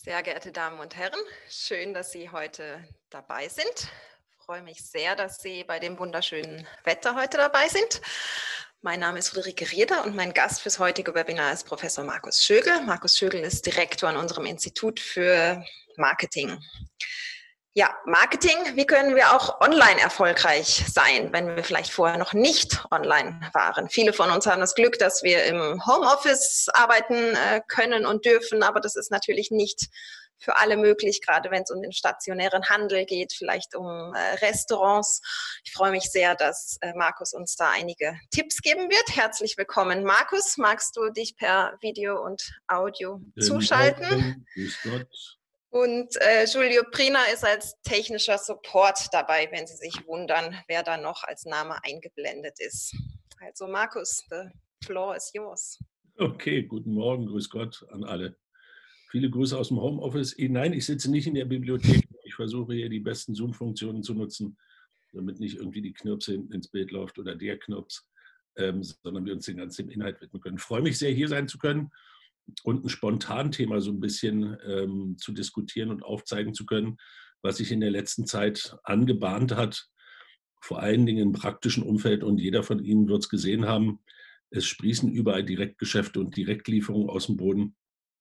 Sehr geehrte Damen und Herren, schön, dass Sie heute dabei sind. Ich freue mich sehr, dass Sie bei dem wunderschönen Wetter heute dabei sind. Mein Name ist Ulrike Rieder und mein Gast fürs heutige Webinar ist Professor Markus Schögel. Markus Schögel ist Direktor an unserem Institut für Marketing. Ja, Marketing, wie können wir auch online erfolgreich sein, wenn wir vielleicht vorher noch nicht online waren? Viele von uns haben das Glück, dass wir im Homeoffice arbeiten können und dürfen, aber das ist natürlich nicht für alle möglich, gerade wenn es um den stationären Handel geht, vielleicht um Restaurants. Ich freue mich sehr, dass Markus uns da einige Tipps geben wird. Herzlich willkommen, Markus. Magst du dich per Video und Audio zuschalten? Grüß Gott. Und Giulio Prina ist als technischer Support dabei, wenn Sie sich wundern, wer da noch als Name eingeblendet ist. Also Markus, the floor is yours. Okay, guten Morgen, grüß Gott an alle. Viele Grüße aus dem Homeoffice. Nein, ich sitze nicht in der Bibliothek. Ich versuche hier die besten Zoom-Funktionen zu nutzen, damit nicht irgendwie die Knirpse hinten ins Bild läuft oder der Knirps, sondern wir uns den ganzen Inhalt widmen können. Ich freue mich sehr, hier sein zu können und ein Spontanthema so ein bisschen zu diskutieren und aufzeigen zu können, was sich in der letzten Zeit angebahnt hat, vor allen Dingen im praktischen Umfeld. Und jeder von Ihnen wird es gesehen haben, es sprießen überall Direktgeschäfte und Direktlieferungen aus dem Boden.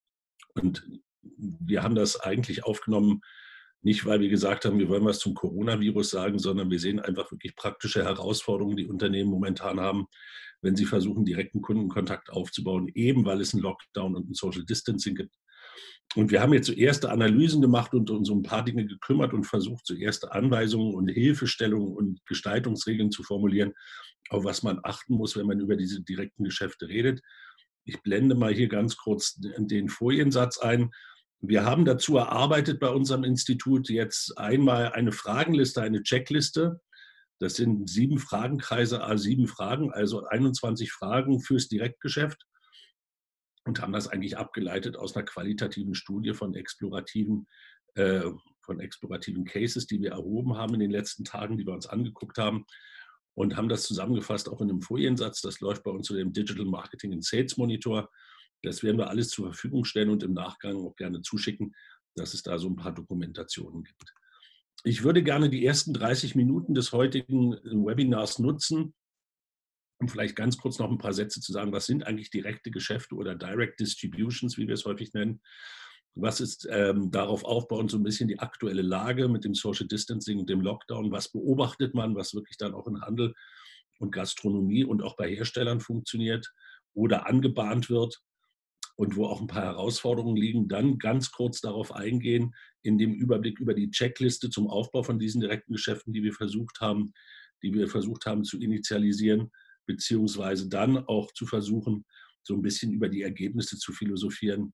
Und wir haben das eigentlich aufgenommen, nicht weil wir gesagt haben, wir wollen was zum Coronavirus sagen, sondern wir sehen einfach wirklich praktische Herausforderungen, die Unternehmen momentan haben, wenn sie versuchen, direkten Kundenkontakt aufzubauen, eben weil es einen Lockdown und ein Social Distancing gibt. Und wir haben jetzt so erste Analysen gemacht und uns um ein paar Dinge gekümmert und versucht, so erste Anweisungen und Hilfestellungen und Gestaltungsregeln zu formulieren, auf was man achten muss, wenn man über diese direkten Geschäfte redet. Ich blende mal hier ganz kurz den Foliensatz ein. Wir haben dazu erarbeitet bei unserem Institut jetzt einmal eine Fragenliste, eine Checkliste. Das sind 7 Fragenkreise, 7 Fragen, also 21 Fragen fürs Direktgeschäft und haben das eigentlich abgeleitet aus einer qualitativen Studie von explorativen Cases, die wir erhoben haben in den letzten Tagen, die wir uns angeguckt haben und haben das zusammengefasst auch in einem Foliensatz. Das läuft bei uns unter dem Digital Marketing and Sales Monitor. Das werden wir alles zur Verfügung stellen und im Nachgang auch gerne zuschicken, dass es da so ein paar Dokumentationen gibt. Ich würde gerne die ersten 30 Minuten des heutigen Webinars nutzen, um vielleicht ganz kurz noch ein paar Sätze zu sagen, was sind eigentlich direkte Geschäfte oder Direct Distributions, wie wir es häufig nennen. Was ist darauf aufbauend so ein bisschen die aktuelle Lage mit dem Social Distancing und dem Lockdown? Was beobachtet man, was wirklich dann auch in Handel und Gastronomie und auch bei Herstellern funktioniert oder angebahnt wird und wo auch ein paar Herausforderungen liegen? Dann ganz kurz darauf eingehen, in dem Überblick über die Checkliste zum Aufbau von diesen direkten Geschäften, die wir versucht haben zu initialisieren, beziehungsweise dann auch zu versuchen, so ein bisschen über die Ergebnisse zu philosophieren,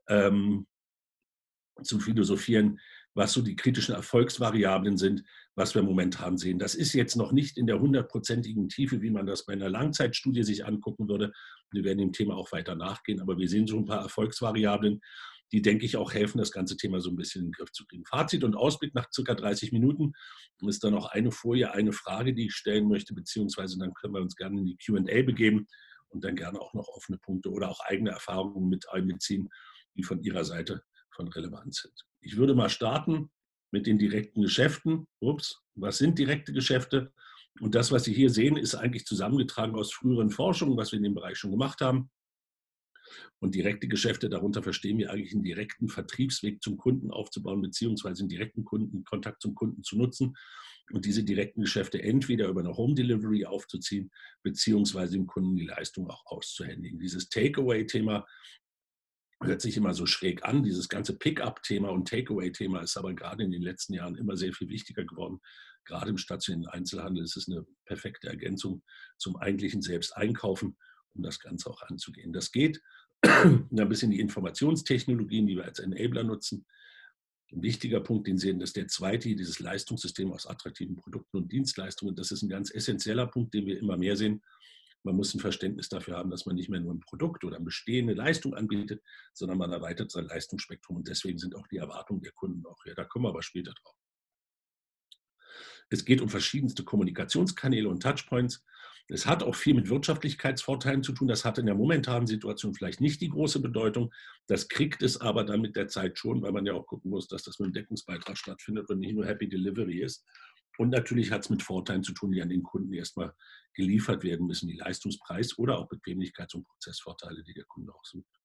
was so die kritischen Erfolgsvariablen sind, was wir momentan sehen. Das ist jetzt noch nicht in der 100%igen Tiefe, wie man das bei einer Langzeitstudie sich angucken würde. Wir werden dem Thema auch weiter nachgehen, aber wir sehen so ein paar Erfolgsvariablen, die, denke ich, auch helfen, das ganze Thema so ein bisschen in den Griff zu kriegen. Fazit und Ausblick nach circa 30 Minuten ist dann noch eine Folie, eine Frage, die ich stellen möchte, beziehungsweise dann können wir uns gerne in die Q&A begeben und dann gerne auch noch offene Punkte oder auch eigene Erfahrungen mit einbeziehen, die von Ihrer Seite von Relevanz sind. Ich würde mal starten mit den direkten Geschäften. Was sind direkte Geschäfte? Und das, was Sie hier sehen, ist eigentlich zusammengetragen aus früheren Forschungen, was wir in dem Bereich schon gemacht haben. Und direkte Geschäfte, darunter verstehen wir eigentlich einen direkten Vertriebsweg zum Kunden aufzubauen, beziehungsweise einen direkten Kontakt zum Kunden zu nutzen und diese direkten Geschäfte entweder über eine Home Delivery aufzuziehen, beziehungsweise dem Kunden die Leistung auch auszuhändigen. Dieses Takeaway-Thema hört sich immer so schräg an. Dieses ganze Pick-up-Thema und Takeaway-Thema ist aber gerade in den letzten Jahren immer sehr viel wichtiger geworden. Gerade im stationären Einzelhandel ist es eine perfekte Ergänzung zum eigentlichen Selbsteinkaufen, um das Ganze auch anzugehen. Das geht ein bisschen die Informationstechnologien, die wir als Enabler nutzen. Ein wichtiger Punkt, den sehen, ist der zweite, dieses Leistungssystem aus attraktiven Produkten und Dienstleistungen. Das ist ein ganz essentieller Punkt, den wir immer mehr sehen. Man muss ein Verständnis dafür haben, dass man nicht mehr nur ein Produkt oder eine bestehende Leistung anbietet, sondern man erweitert sein Leistungsspektrum. Und deswegen sind auch die Erwartungen der Kunden auch höher. Da kommen wir aber später drauf. Es geht um verschiedenste Kommunikationskanäle und Touchpoints. Es hat auch viel mit Wirtschaftlichkeitsvorteilen zu tun. Das hat in der momentanen Situation vielleicht nicht die große Bedeutung. Das kriegt es aber dann mit der Zeit schon, weil man ja auch gucken muss, dass das mit dem Deckungsbeitrag stattfindet und nicht nur Happy Delivery ist. Und natürlich hat es mit Vorteilen zu tun, die an den Kunden erstmal geliefert werden müssen, die Leistungspreis- oder auch Bequemlichkeits- und Prozessvorteile, die der Kunde auch sucht.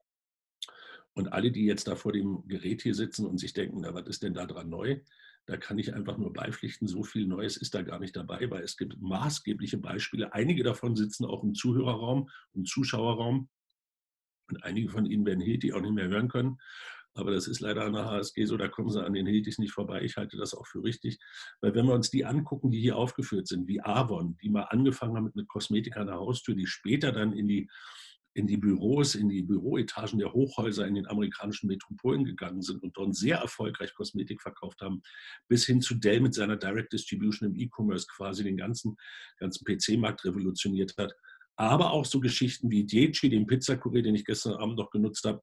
Und alle, die jetzt da vor dem Gerät hier sitzen und sich denken, na, was ist denn da dran neu? Da kann ich einfach nur beipflichten, so viel Neues ist da gar nicht dabei, weil es gibt maßgebliche Beispiele. Einige davon sitzen auch im Zuhörerraum, im Zuschauerraum. Und einige von Ihnen werden Hilti auch nicht mehr hören können. Aber das ist leider an der HSG so, da kommen sie an den Hiltis nicht vorbei. Ich halte das auch für richtig. Weil wenn wir uns die angucken, die hier aufgeführt sind, wie Avon, die mal angefangen haben mit Kosmetika an der Haustür, die später dann in die Büros, in die Büroetagen der Hochhäuser in den amerikanischen Metropolen gegangen sind und dort sehr erfolgreich Kosmetik verkauft haben, bis hin zu Dell mit seiner Direct Distribution im E-Commerce quasi den ganzen PC-Markt revolutioniert hat. Aber auch so Geschichten wie Dieci, den Pizzakurier, den ich gestern Abend noch genutzt habe.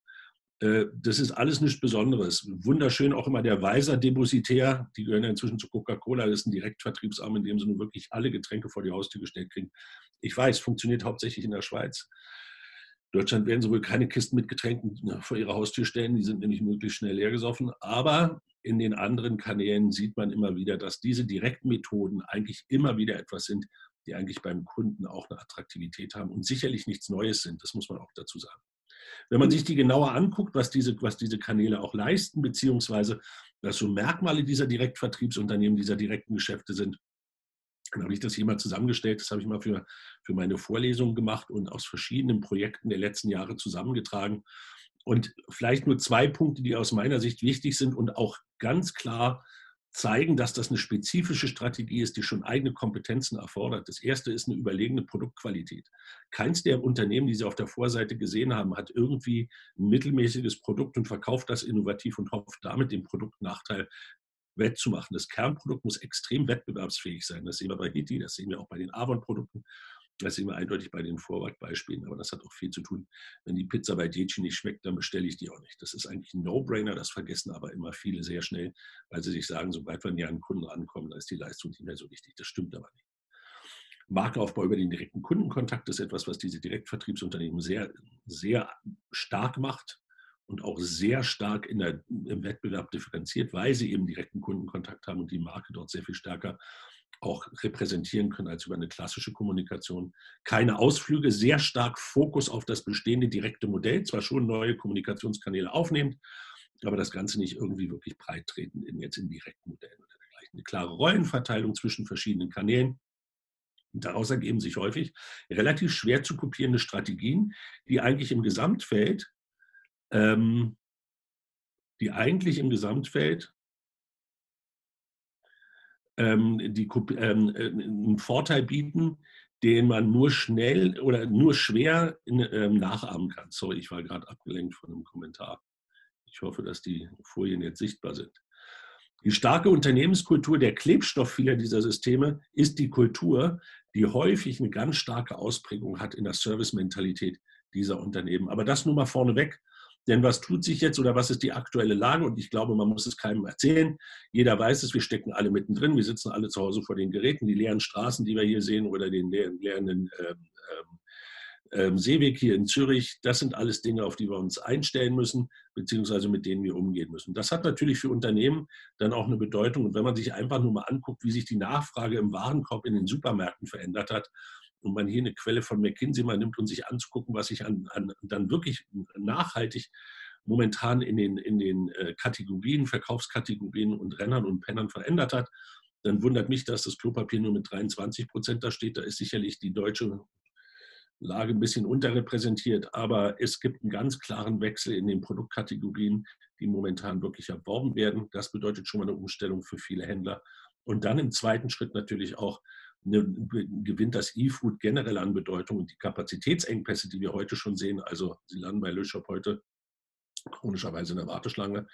Das ist alles nichts Besonderes. Wunderschön auch immer der Weiser Depositär, die gehören ja inzwischen zu Coca-Cola, das ist ein Direktvertriebsarm, in dem sie nun wirklich alle Getränke vor die Haustür gestellt kriegen. Ich weiß, funktioniert hauptsächlich in der Schweiz. In Deutschland werden sie wohl keine Kisten mit Getränken vor ihre Haustür stellen, die sind nämlich möglichst schnell leer gesoffen. Aber in den anderen Kanälen sieht man immer wieder, dass diese Direktmethoden eigentlich immer wieder etwas sind, die eigentlich beim Kunden auch eine Attraktivität haben und sicherlich nichts Neues sind. Das muss man auch dazu sagen. Wenn man sich die genauer anguckt, was diese Kanäle auch leisten, beziehungsweise was so Merkmale dieser Direktvertriebsunternehmen, dieser direkten Geschäfte sind, dann habe ich das hier mal zusammengestellt. Das habe ich mal für meine Vorlesung gemacht und aus verschiedenen Projekten der letzten Jahre zusammengetragen. Und vielleicht nur 2 Punkte, die aus meiner Sicht wichtig sind und auch ganz klar zeigen, dass das eine spezifische Strategie ist, die schon eigene Kompetenzen erfordert. Das erste ist eine überlegene Produktqualität. Keins der Unternehmen, die Sie auf der Vorseite gesehen haben, hat irgendwie ein mittelmäßiges Produkt und verkauft das innovativ und hofft damit den Produktnachteil wettzumachen. Das Kernprodukt muss extrem wettbewerbsfähig sein. Das sehen wir bei Hilti, das sehen wir auch bei den Avon-Produkten. Das sehen wir eindeutig bei den Vorwärtsbeispielen, aber das hat auch viel zu tun. Wenn die Pizza bei Dieci nicht schmeckt, dann bestelle ich die auch nicht. Das ist eigentlich ein No-Brainer, das vergessen aber immer viele sehr schnell, weil sie sich sagen, sobald wir an einen Kunden rankommen, da ist die Leistung nicht mehr so wichtig. Das stimmt aber nicht. Markenaufbau über den direkten Kundenkontakt ist etwas, was diese Direktvertriebsunternehmen sehr, sehr stark macht und auch sehr stark im Wettbewerb differenziert, weil sie eben direkten Kundenkontakt haben und die Marke dort sehr viel stärker auch repräsentieren können als über eine klassische Kommunikation. Keine Ausflüge, sehr stark Fokus auf das bestehende direkte Modell, zwar schon neue Kommunikationskanäle aufnehmend, aber das Ganze nicht irgendwie wirklich breit treten jetzt in Direktmodellen oder dergleichen. Eine klare Rollenverteilung zwischen verschiedenen Kanälen. Und daraus ergeben sich häufig relativ schwer zu kopierende Strategien, die eigentlich im Gesamtfeld ähm, einen Vorteil bieten, den man nur schnell oder nur schwer nachahmen kann. Sorry, ich war gerade abgelenkt von einem Kommentar. Ich hoffe, dass die Folien jetzt sichtbar sind. Die starke Unternehmenskultur, der Klebstoff vieler dieser Systeme ist die Kultur, die häufig eine ganz starke Ausprägung hat in der Servicementalität dieser Unternehmen. Aber das nur mal vorneweg. Denn was tut sich jetzt oder was ist die aktuelle Lage? Und ich glaube, man muss es keinem erzählen. Jeder weiß es, wir stecken alle mittendrin. Wir sitzen alle zu Hause vor den Geräten. Die leeren Straßen, die wir hier sehen, oder den leeren Seeweg hier in Zürich, das sind alles Dinge, auf die wir uns einstellen müssen, beziehungsweise mit denen wir umgehen müssen. Das hat natürlich für Unternehmen dann auch eine Bedeutung. Und wenn man sich einfach nur mal anguckt, wie sich die Nachfrage im Warenkorb in den Supermärkten verändert hat, und man hier eine Quelle von McKinsey mal nimmt, um sich anzugucken, was sich dann wirklich nachhaltig momentan in den Kategorien, Verkaufskategorien und Rennern und Pennern verändert hat, dann wundert mich, dass das Klopapier nur mit 23% da steht. Da ist sicherlich die deutsche Lage ein bisschen unterrepräsentiert, aber es gibt einen ganz klaren Wechsel in den Produktkategorien, die momentan wirklich erworben werden. Das bedeutet schon mal eine Umstellung für viele Händler. Und dann im zweiten Schritt natürlich auch gewinnt das E-Food generell an Bedeutung und die Kapazitätsengpässe, die wir heute schon sehen. Also Sie landen bei Le Shop heute chronischerweise in der Warteschlange.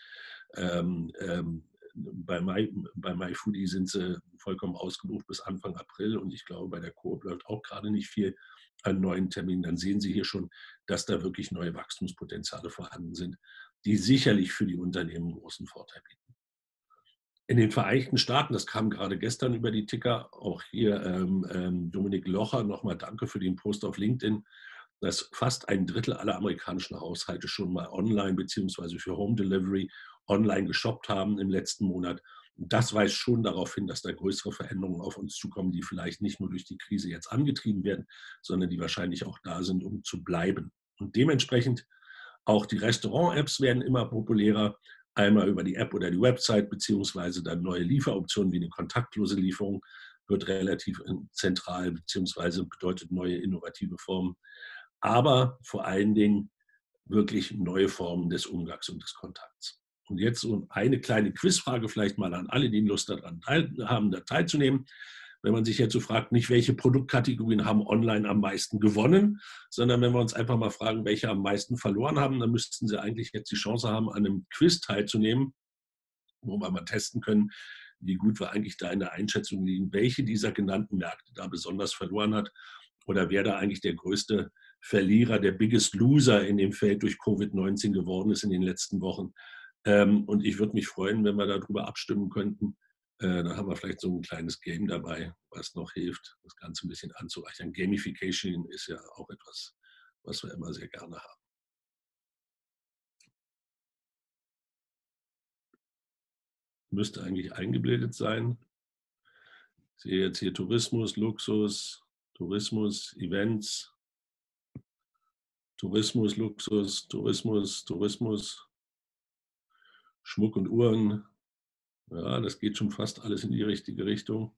Bei MyFoodie sind sie vollkommen ausgebucht bis Anfang April und ich glaube, bei der Coop läuft auch gerade nicht viel an neuen Terminen. Dann sehen Sie hier schon, dass da wirklich neue Wachstumspotenziale vorhanden sind, die sicherlich für die Unternehmen einen großen Vorteil bieten. In den Vereinigten Staaten, das kam gerade gestern über die Ticker, auch hier Dominik Locher, nochmal danke für den Post auf LinkedIn, dass fast ein Drittel aller amerikanischen Haushalte schon mal online beziehungsweise für Home Delivery online geshoppt haben im letzten Monat. Das weist schon darauf hin, dass da größere Veränderungen auf uns zukommen, die vielleicht nicht nur durch die Krise jetzt angetrieben werden, sondern die wahrscheinlich auch da sind, um zu bleiben. Und dementsprechend auch die Restaurant-Apps werden immer populärer, einmal über die App oder die Website, beziehungsweise dann neue Lieferoptionen wie eine kontaktlose Lieferung wird relativ zentral, beziehungsweise bedeutet neue innovative Formen. Aber vor allen Dingen wirklich neue Formen des Umgangs und des Kontakts. Und jetzt so eine kleine Quizfrage vielleicht mal an alle, die Lust daran haben, da teilzunehmen. Wenn man sich jetzt so fragt, nicht welche Produktkategorien haben online am meisten gewonnen, sondern wenn wir uns einfach mal fragen, welche am meisten verloren haben, dann müssten Sie eigentlich jetzt die Chance haben, an einem Quiz teilzunehmen, wo wir mal testen können, wie gut wir eigentlich da in der Einschätzung liegen, welche dieser genannten Märkte da besonders verloren hat oder wer da eigentlich der größte Verlierer, der Biggest Loser in dem Feld durch Covid-19 geworden ist in den letzten Wochen. Und ich würde mich freuen, wenn wir darüber abstimmen könnten. Da haben wir vielleicht so ein kleines Game dabei, was noch hilft, das Ganze ein bisschen anzureichern. Gamification ist ja auch etwas, was wir immer sehr gerne haben. Müsste eigentlich eingeblendet sein. Ich sehe jetzt hier Tourismus, Luxus, Tourismus, Events, Tourismus, Luxus, Tourismus, Tourismus, Schmuck und Uhren. Ja, das geht schon fast alles in die richtige Richtung.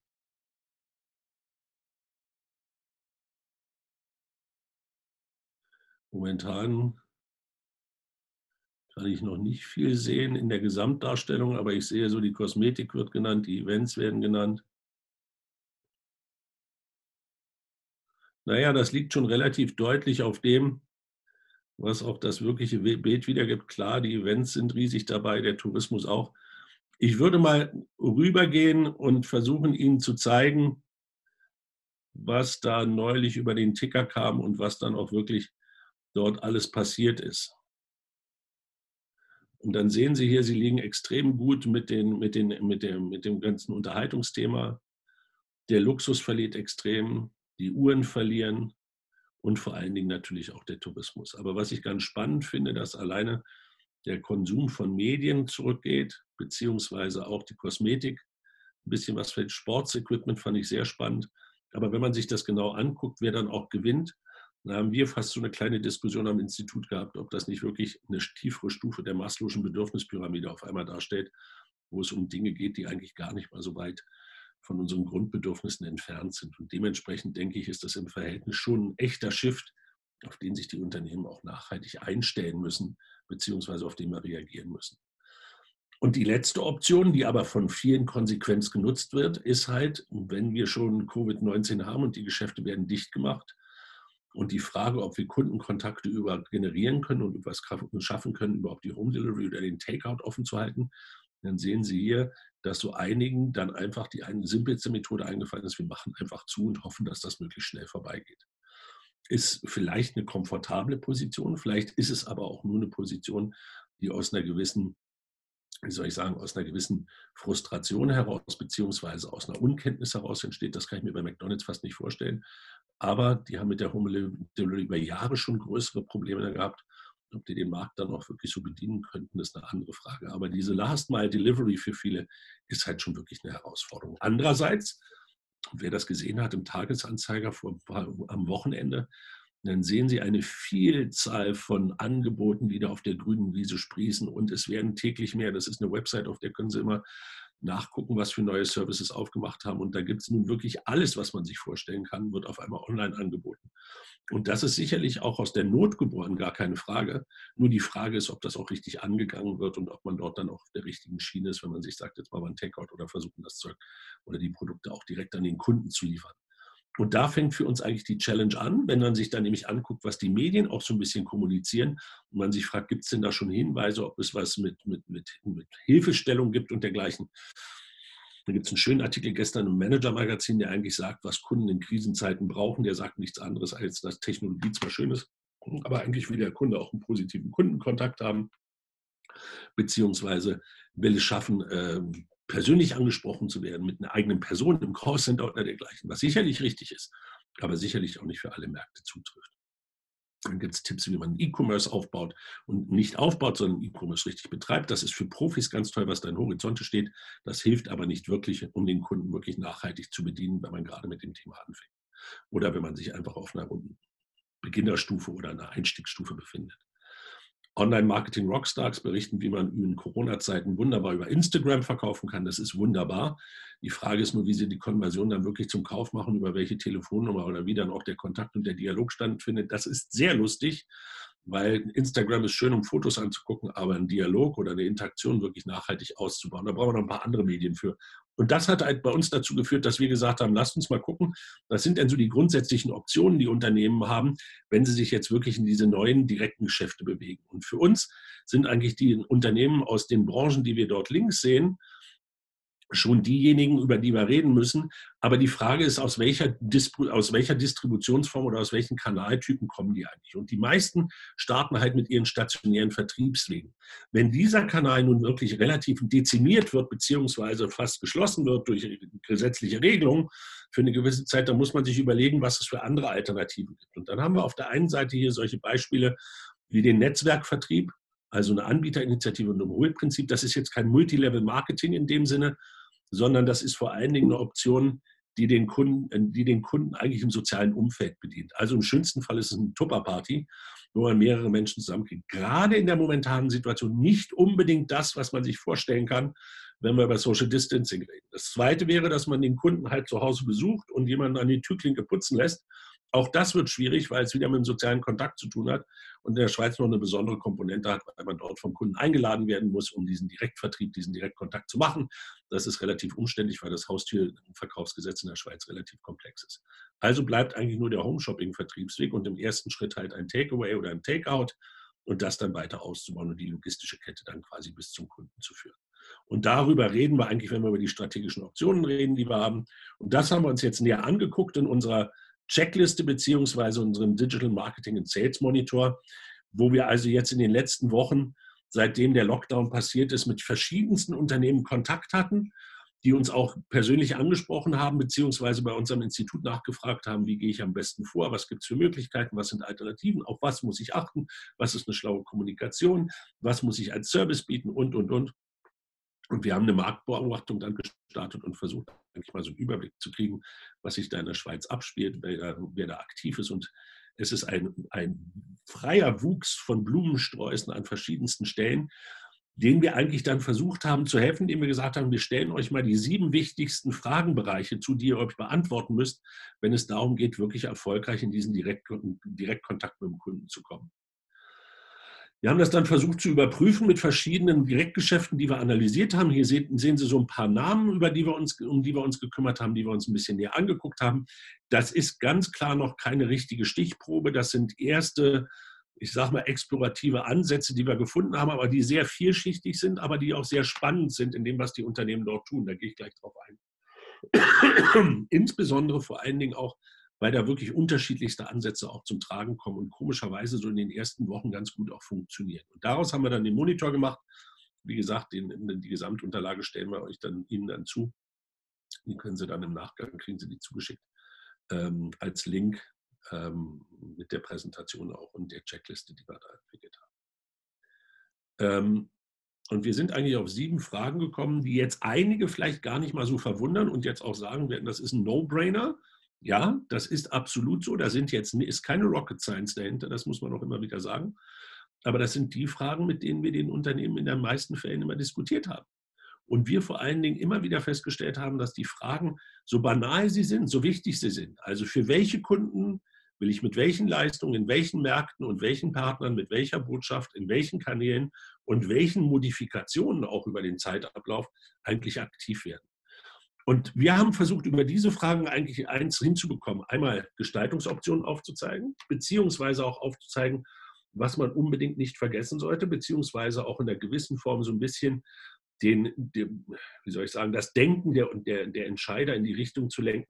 Momentan kann ich noch nicht viel sehen in der Gesamtdarstellung, aber ich sehe so, die Kosmetik wird genannt, die Events werden genannt. Naja, das liegt schon relativ deutlich auf dem, was auch das wirkliche Bild wiedergibt. Klar, die Events sind riesig dabei, der Tourismus auch. Ich würde mal rübergehen und versuchen, Ihnen zu zeigen, was da neulich über den Ticker kam und was dann auch wirklich dort alles passiert ist. Und dann sehen Sie hier, Sie liegen extrem gut mit dem ganzen Unterhaltungsthema. Der Luxus verliert extrem, die Uhren verlieren und vor allen Dingen natürlich auch der Tourismus. Aber was ich ganz spannend finde, dass alleine der Konsum von Medien zurückgeht, beziehungsweise auch die Kosmetik. Ein bisschen was für Sportsequipment fand ich sehr spannend. Aber wenn man sich das genau anguckt, wer dann auch gewinnt, dann haben wir fast so eine kleine Diskussion am Institut gehabt, ob das nicht wirklich eine tiefere Stufe der Maslow'schen Bedürfnispyramide auf einmal darstellt, wo es um Dinge geht, die eigentlich gar nicht mal so weit von unseren Grundbedürfnissen entfernt sind. Und dementsprechend denke ich, ist das im Verhältnis schon ein echter Shift, auf den sich die Unternehmen auch nachhaltig einstellen müssen, beziehungsweise auf den wir reagieren müssen. Und die letzte Option, die aber von vielen konsequent genutzt wird, ist halt, wenn wir schon Covid-19 haben und die Geschäfte werden dicht gemacht und die Frage, ob wir Kundenkontakte überhaupt generieren können und etwas schaffen können, überhaupt die Home Delivery oder den Takeout offen zu halten, dann sehen Sie hier, dass so einigen dann einfach die simpelste Methode eingefallen ist, wir machen einfach zu und hoffen, dass das möglichst schnell vorbeigeht. Ist vielleicht eine komfortable Position, vielleicht ist es aber auch nur eine Position, die aus einer gewissen, wie soll ich sagen, aus einer gewissen Frustration heraus, beziehungsweise aus einer Unkenntnis heraus entsteht. Das kann ich mir bei McDonald's fast nicht vorstellen. Aber die haben mit der Home Delivery über Jahre schon größere Probleme gehabt. Ob die den Markt dann auch wirklich so bedienen könnten, ist eine andere Frage. Aber diese Last-Mile-Delivery für viele ist halt schon wirklich eine Herausforderung. Andererseits, wer das gesehen hat im Tagesanzeiger am Wochenende, dann sehen Sie eine Vielzahl von Angeboten, die da auf der grünen Wiese sprießen und es werden täglich mehr. Das ist eine Website, auf der können Sie immer nachgucken, was für neue Services aufgemacht haben. Und da gibt es nun wirklich alles, was man sich vorstellen kann, wird auf einmal online angeboten. Und das ist sicherlich auch aus der Not geboren, gar keine Frage. Nur die Frage ist, ob das auch richtig angegangen wird und ob man dort dann auch auf der richtigen Schiene ist, wenn man sich sagt, jetzt machen wir ein Takeout oder versuchen das Zeug oder die Produkte auch direkt an den Kunden zu liefern. Und da fängt für uns eigentlich die Challenge an, wenn man sich dann nämlich anguckt, was die Medien auch so ein bisschen kommunizieren und man sich fragt, gibt es denn da schon Hinweise, ob es was mit Hilfestellung gibt und dergleichen. Da gibt es einen schönen Artikel gestern im Manager-Magazin, der eigentlich sagt, was Kunden in Krisenzeiten brauchen. Der sagt nichts anderes, als dass Technologie zwar schön ist, aber eigentlich will der Kunde auch einen positiven Kundenkontakt haben, beziehungsweise will es schaffen, persönlich angesprochen zu werden mit einer eigenen Person im Callcenter oder dergleichen, was sicherlich richtig ist, aber sicherlich auch nicht für alle Märkte zutrifft. Dann gibt es Tipps, wie man E-Commerce aufbaut und nicht aufbaut, sondern E-Commerce richtig betreibt. Das ist für Profis ganz toll, was da in Horizonte steht. Das hilft aber nicht wirklich, um den Kunden wirklich nachhaltig zu bedienen, wenn man gerade mit dem Thema anfängt. Oder wenn man sich einfach auf einer Beginnerstufe oder einer Einstiegsstufe befindet. Online-Marketing-Rockstars berichten, wie man in Corona-Zeiten wunderbar über Instagram verkaufen kann. Das ist wunderbar. Die Frage ist nur, wie sie die Konversion dann wirklich zum Kauf machen, über welche Telefonnummer oder wie dann auch der Kontakt und der Dialog stattfindet. Das ist sehr lustig, weil Instagram ist schön, um Fotos anzugucken, aber ein Dialog oder eine Interaktion wirklich nachhaltig auszubauen, da brauchen wir noch ein paar andere Medien für. Und das hat halt bei uns dazu geführt, dass wir gesagt haben, lasst uns mal gucken, was sind denn so die grundsätzlichen Optionen, die Unternehmen haben, wenn sie sich jetzt wirklich in diese neuen direkten Geschäfte bewegen. Und für uns sind eigentlich die Unternehmen aus den Branchen, die wir dort links sehen, schon diejenigen, über die wir reden müssen. Aber die Frage ist, aus welcher Distributionsform oder aus welchen Kanaltypen kommen die eigentlich? Und die meisten starten halt mit ihren stationären Vertriebswegen. Wenn dieser Kanal nun wirklich relativ dezimiert wird, beziehungsweise fast geschlossen wird durch gesetzliche Regelungen für eine gewisse Zeit, dann muss man sich überlegen, was es für andere Alternativen gibt. Und dann haben wir auf der einen Seite hier solche Beispiele wie den Netzwerkvertrieb, also eine Anbieterinitiative und ein Hohlprinzip. Das ist jetzt kein Multilevel-Marketing in dem Sinne, sondern das ist vor allen Dingen eine Option, die den Kunden eigentlich im sozialen Umfeld bedient. Also im schönsten Fall ist es eine Tupperparty, wo man mehrere Menschen zusammenkriegt. Gerade in der momentanen Situation nicht unbedingt das, was man sich vorstellen kann, wenn wir über Social Distancing reden. Das Zweite wäre, dass man den Kunden halt zu Hause besucht und jemanden an die Türklinke putzen lässt. Auch das wird schwierig, weil es wieder mit dem sozialen Kontakt zu tun hat und in der Schweiz noch eine besondere Komponente hat, weil man dort vom Kunden eingeladen werden muss, um diesen Direktvertrieb, diesen Direktkontakt zu machen. Das ist relativ umständlich, weil das Haustürverkaufsgesetz in der Schweiz relativ komplex ist. Also bleibt eigentlich nur der Home-Shopping-Vertriebsweg und im ersten Schritt halt ein Takeaway oder ein Takeout und das dann weiter auszubauen und die logistische Kette dann quasi bis zum Kunden zu führen. Und darüber reden wir eigentlich, wenn wir über die strategischen Optionen reden, die wir haben. Und das haben wir uns jetzt näher angeguckt in unserer Checkliste beziehungsweise unserem Digital Marketing and Sales Monitor, wo wir also jetzt in den letzten Wochen, seitdem der Lockdown passiert ist, mit verschiedensten Unternehmen Kontakt hatten, die uns auch persönlich angesprochen haben, beziehungsweise bei unserem Institut nachgefragt haben, wie gehe ich am besten vor, was gibt es für Möglichkeiten, was sind Alternativen, auf was muss ich achten, was ist eine schlaue Kommunikation, was muss ich als Service bieten und. Und wir haben eine Marktbeobachtung dann gestartet und versucht, eigentlich mal so einen Überblick zu kriegen, was sich da in der Schweiz abspielt, wer da aktiv ist. Und es ist ein freier Wuchs von Blumensträußen an verschiedensten Stellen, denen wir eigentlich dann versucht haben zu helfen, indem wir gesagt haben, wir stellen euch mal die 7 wichtigsten Fragenbereiche zu, die ihr euch beantworten müsst, wenn es darum geht, wirklich erfolgreich in diesen Direktkontakt mit dem Kunden zu kommen. Wir haben das dann versucht zu überprüfen mit verschiedenen Direktgeschäften, die wir analysiert haben. Hier sehen Sie so ein paar Namen, um die wir uns gekümmert haben, die wir uns ein bisschen näher angeguckt haben. Das ist ganz klar noch keine richtige Stichprobe. Das sind erste, ich sage mal, explorative Ansätze, die wir gefunden haben, aber die sehr vielschichtig sind, aber die auch sehr spannend sind in dem, was die Unternehmen dort tun. Da gehe ich gleich drauf ein. Insbesondere vor allen Dingen auch, weil da wirklich unterschiedlichste Ansätze auch zum Tragen kommen und komischerweise so in den ersten Wochen ganz gut auch funktionieren. Und daraus haben wir dann den Monitor gemacht. Wie gesagt, die Gesamtunterlage stellen wir Ihnen dann zu. Die können Sie dann im Nachgang, kriegen Sie die zugeschickt als Link mit der Präsentation auch und der Checkliste, die wir da entwickelt haben. Und wir sind eigentlich auf 7 Fragen gekommen, die jetzt einige vielleicht gar nicht mal so verwundern und jetzt auch sagen werden, das ist ein No-Brainer. Ja, das ist absolut so. Da ist keine Rocket Science dahinter, das muss man auch immer wieder sagen. Aber das sind die Fragen, mit denen wir den Unternehmen in den meisten Fällen immer diskutiert haben. Und wir vor allen Dingen immer wieder festgestellt haben, dass die Fragen, so banal sie sind, so wichtig sie sind. Also für welche Kunden will ich mit welchen Leistungen, in welchen Märkten und welchen Partnern, mit welcher Botschaft, in welchen Kanälen und welchen Modifikationen auch über den Zeitablauf eigentlich aktiv werden. Und wir haben versucht, über diese Fragen eigentlich eins hinzubekommen. Einmal Gestaltungsoptionen aufzuzeigen, beziehungsweise auch aufzuzeigen, was man unbedingt nicht vergessen sollte, beziehungsweise auch in einer gewissen Form so ein bisschen wie soll ich sagen, das Denken der Entscheider in die Richtung zu lenken,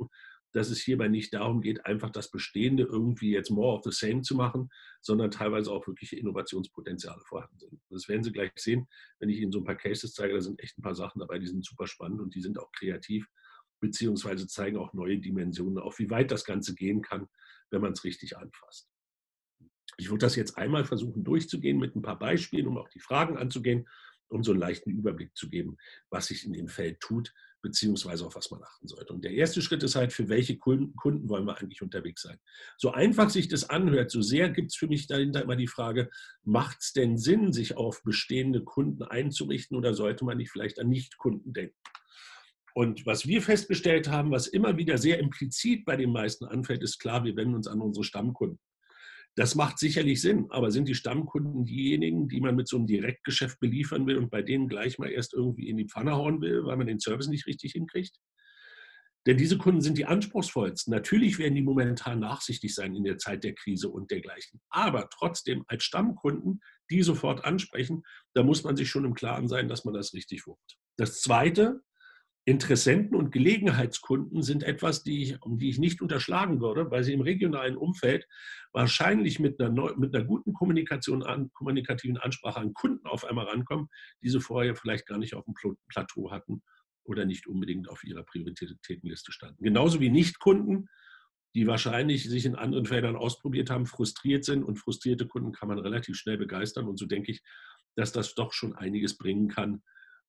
dass es hierbei nicht darum geht, einfach das Bestehende irgendwie jetzt more of the same zu machen, sondern teilweise auch wirkliche Innovationspotenziale vorhanden sind. Das werden Sie gleich sehen, wenn ich Ihnen so ein paar Cases zeige. Da sind echt ein paar Sachen dabei, die sind super spannend und die sind auch kreativ, beziehungsweise zeigen auch neue Dimensionen auf, wie weit das Ganze gehen kann, wenn man es richtig anfasst. Ich würde das jetzt einmal versuchen durchzugehen mit ein paar Beispielen, um auch die Fragen anzugehen, um so einen leichten Überblick zu geben, was sich in dem Feld tut, beziehungsweise auf was man achten sollte. Und der erste Schritt ist halt, für welche Kunden wollen wir eigentlich unterwegs sein? So einfach sich das anhört, so sehr gibt es für mich dahinter immer die Frage, macht es denn Sinn, sich auf bestehende Kunden einzurichten oder sollte man nicht vielleicht an Nichtkunden denken? Und was wir festgestellt haben, was immer wieder sehr implizit bei den meisten anfällt, ist klar, wir wenden uns an unsere Stammkunden. Das macht sicherlich Sinn, aber sind die Stammkunden diejenigen, die man mit so einem Direktgeschäft beliefern will und bei denen gleich mal erst irgendwie in die Pfanne hauen will, weil man den Service nicht richtig hinkriegt? Denn diese Kunden sind die anspruchsvollsten. Natürlich werden die momentan nachsichtig sein in der Zeit der Krise und dergleichen. Aber trotzdem als Stammkunden, die sofort ansprechen, da muss man sich schon im Klaren sein, dass man das richtig wuppt. Das Zweite: Interessenten und Gelegenheitskunden sind etwas, die ich nicht unterschlagen würde, weil sie im regionalen Umfeld wahrscheinlich mit einer guten kommunikativen Ansprache an Kunden auf einmal rankommen, die sie vorher vielleicht gar nicht auf dem Plateau hatten oder nicht unbedingt auf ihrer Prioritätenliste standen. Genauso wie Nichtkunden, die wahrscheinlich sich in anderen Feldern ausprobiert haben, frustriert sind, und frustrierte Kunden kann man relativ schnell begeistern. Und so denke ich, dass das doch schon einiges bringen kann,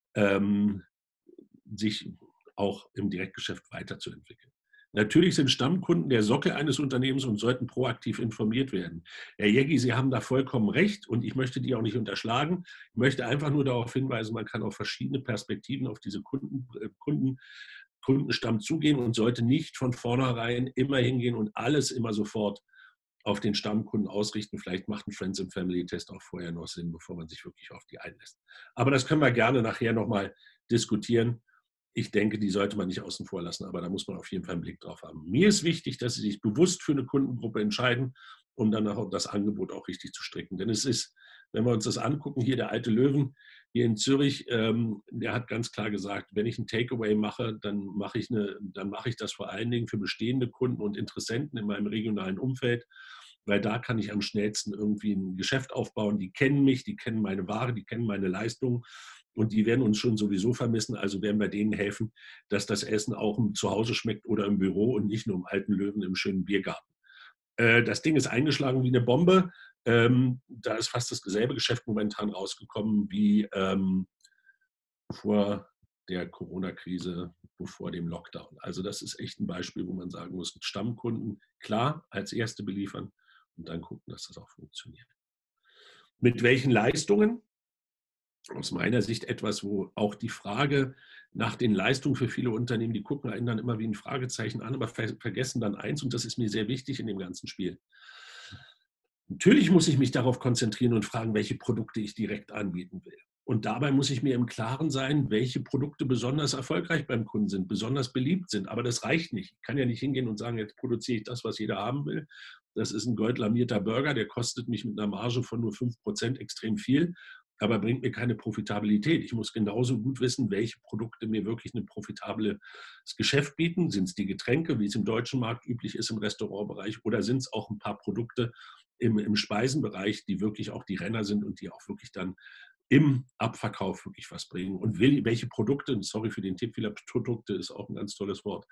sich auch im Direktgeschäft weiterzuentwickeln. Natürlich sind Stammkunden der Sockel eines Unternehmens und sollten proaktiv informiert werden. Herr Jägi, Sie haben da vollkommen recht und ich möchte die auch nicht unterschlagen. Ich möchte einfach nur darauf hinweisen, man kann auf verschiedene Perspektiven auf diese Kundenstamm zugehen und sollte nicht von vornherein immer hingehen und alles immer sofort auf den Stammkunden ausrichten. Vielleicht macht ein Friends and Family Test auch vorher noch Sinn, bevor man sich wirklich auf die einlässt. Aber das können wir gerne nachher nochmal diskutieren. Ich denke, die sollte man nicht außen vor lassen, aber da muss man auf jeden Fall einen Blick drauf haben. Mir ist wichtig, dass Sie sich bewusst für eine Kundengruppe entscheiden, um dann auch das Angebot auch richtig zu stricken. Denn es ist, wenn wir uns das angucken, hier der alte Löwen hier in Zürich, der hat ganz klar gesagt, wenn ich ein Takeaway mache, dann mache ich das vor allen Dingen für bestehende Kunden und Interessenten in meinem regionalen Umfeld, weil da kann ich am schnellsten irgendwie ein Geschäft aufbauen. Die kennen mich, die kennen meine Ware, die kennen meine Leistung. Und die werden uns schon sowieso vermissen, also werden wir denen helfen, dass das Essen auch im Zuhause schmeckt oder im Büro und nicht nur im alten Löwen im schönen Biergarten. Das Ding ist eingeschlagen wie eine Bombe. Da ist fast dasselbe Geschäft momentan rausgekommen wie vor der Corona-Krise, vor dem Lockdown. Also das ist echt ein Beispiel, wo man sagen muss, Stammkunden klar als erste beliefern und dann gucken, dass das auch funktioniert. Mit welchen Leistungen? Aus meiner Sicht etwas, wo auch die Frage nach den Leistungen für viele Unternehmen, die gucken einen dann immer wie ein Fragezeichen an, aber vergessen dann eins, und das ist mir sehr wichtig in dem ganzen Spiel. Natürlich muss ich mich darauf konzentrieren und fragen, welche Produkte ich direkt anbieten will. Und dabei muss ich mir im Klaren sein, welche Produkte besonders erfolgreich beim Kunden sind, besonders beliebt sind. Aber das reicht nicht. Ich kann ja nicht hingehen und sagen, jetzt produziere ich das, was jeder haben will. Das ist ein goldlamierter Burger, der kostet mich mit einer Marge von nur 5% extrem viel, aber bringt mir keine Profitabilität. Ich muss genauso gut wissen, welche Produkte mir wirklich ein profitables Geschäft bieten. Sind es die Getränke, wie es im deutschen Markt üblich ist im Restaurantbereich, oder sind es auch ein paar Produkte im Speisenbereich, die wirklich auch die Renner sind und die auch wirklich dann im Abverkauf wirklich was bringen. Und welche Produkte, sorry für den Tipp, viele Produkte ist auch ein ganz tolles Wort,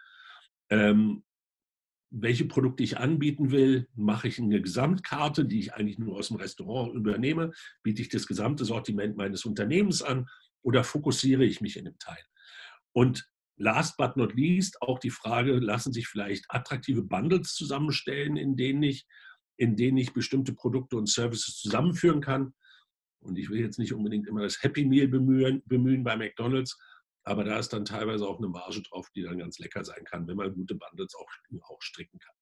welche Produkte ich anbieten will, mache ich eine Gesamtkarte, die ich eigentlich nur aus dem Restaurant übernehme, biete ich das gesamte Sortiment meines Unternehmens an oder fokussiere ich mich in dem Teil? Und last but not least auch die Frage, lassen sich vielleicht attraktive Bundles zusammenstellen, in denen ich bestimmte Produkte und Services zusammenführen kann. Und ich will jetzt nicht unbedingt immer das Happy Meal bemühen bei McDonald's, aber da ist dann teilweise auch eine Marge drauf, die dann ganz lecker sein kann, wenn man gute Bundles auch stricken kann.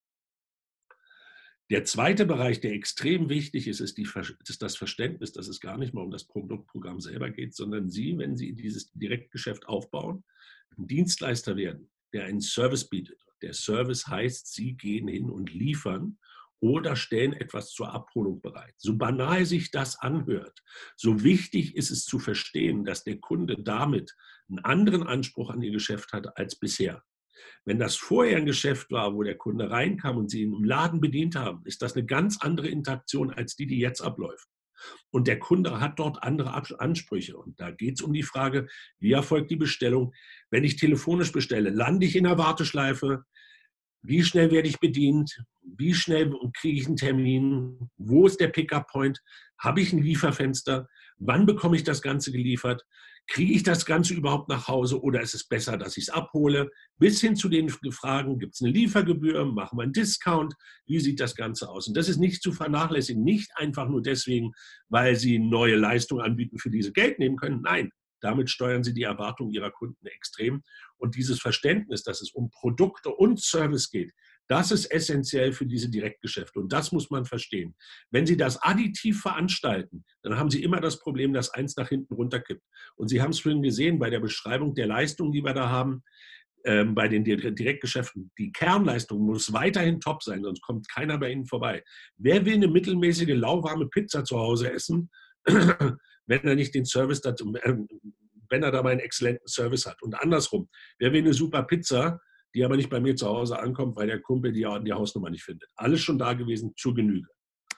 Der zweite Bereich, der extrem wichtig ist, ist das Verständnis, dass es gar nicht mal um das Produktprogramm selber geht, sondern Sie, wenn Sie dieses Direktgeschäft aufbauen, ein Dienstleister werden, der einen Service bietet. Der Service heißt, Sie gehen hin und liefern oder stellen etwas zur Abholung bereit. So banal sich das anhört, so wichtig ist es zu verstehen, dass der Kunde damit einen anderen Anspruch an Ihr Geschäft hat als bisher. Wenn das vorher ein Geschäft war, wo der Kunde reinkam und Sie ihn im Laden bedient haben, ist das eine ganz andere Interaktion als die, die jetzt abläuft. Und der Kunde hat dort andere Ansprüche. Und da geht es um die Frage, wie erfolgt die Bestellung? Wenn ich telefonisch bestelle, lande ich in der Warteschleife? Wie schnell werde ich bedient? Wie schnell kriege ich einen Termin? Wo ist der Pickup-Point? Habe ich ein Lieferfenster? Wann bekomme ich das Ganze geliefert? Kriege ich das Ganze überhaupt nach Hause oder ist es besser, dass ich es abhole? Bis hin zu den Fragen, gibt es eine Liefergebühr? Machen wir einen Discount? Wie sieht das Ganze aus? Und das ist nicht zu vernachlässigen, nicht einfach nur deswegen, weil Sie neue Leistungen anbieten, für die Sie Geld nehmen können. Nein, damit steuern Sie die Erwartungen Ihrer Kunden extrem. Und dieses Verständnis, dass es um Produkte und Service geht, das ist essentiell für diese Direktgeschäfte. Und das muss man verstehen. Wenn Sie das additiv veranstalten, dann haben Sie immer das Problem, dass eins nach hinten runterkippt. Und Sie haben es vorhin gesehen bei der Beschreibung der Leistung, die wir da haben, bei den Direktgeschäften. Die Kernleistung muss weiterhin top sein, sonst kommt keiner bei Ihnen vorbei. Wer will eine mittelmäßige, lauwarme Pizza zu Hause essen, wenn er nicht den Service dazu, wenn er dabei einen exzellenten Service hat? Und andersrum, wer will eine super Pizza, die aber nicht bei mir zu Hause ankommt, weil der Kumpel die Hausnummer nicht findet? Alles schon da gewesen, zur Genüge.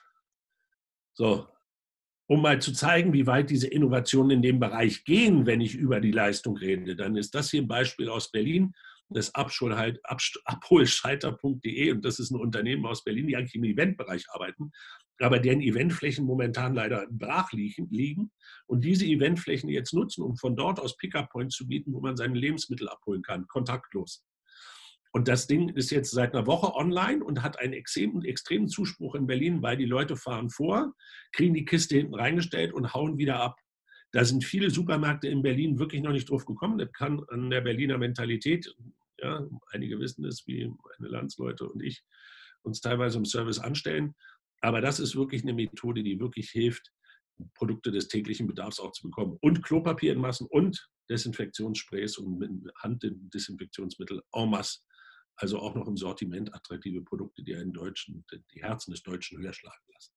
So, um mal zu zeigen, wie weit diese Innovationen in dem Bereich gehen, wenn ich über die Leistung rede, dann ist das hier ein Beispiel aus Berlin, das abholschalter.de, und das ist ein Unternehmen aus Berlin, die eigentlich im Eventbereich arbeiten, aber deren Eventflächen momentan leider brach liegen und diese Eventflächen jetzt nutzen, um von dort aus Pickup-Points zu bieten, wo man seine Lebensmittel abholen kann, kontaktlos. Und das Ding ist jetzt seit einer Woche online und hat einen extremen Zuspruch in Berlin, weil die Leute fahren vor, kriegen die Kiste hinten reingestellt und hauen wieder ab. Da sind viele Supermärkte in Berlin wirklich noch nicht drauf gekommen. Das kann an der Berliner Mentalität, ja, einige wissen es, wie meine Landsleute und ich, uns teilweise im Service anstellen. Aber das ist wirklich eine Methode, die wirklich hilft, Produkte des täglichen Bedarfs auch zu bekommen. Und Klopapier in Massen und Desinfektionssprays und mit Handdesinfektionsmittel en masse. Also auch noch im Sortiment attraktive Produkte, die die Herzen des Deutschen höher schlagen lassen.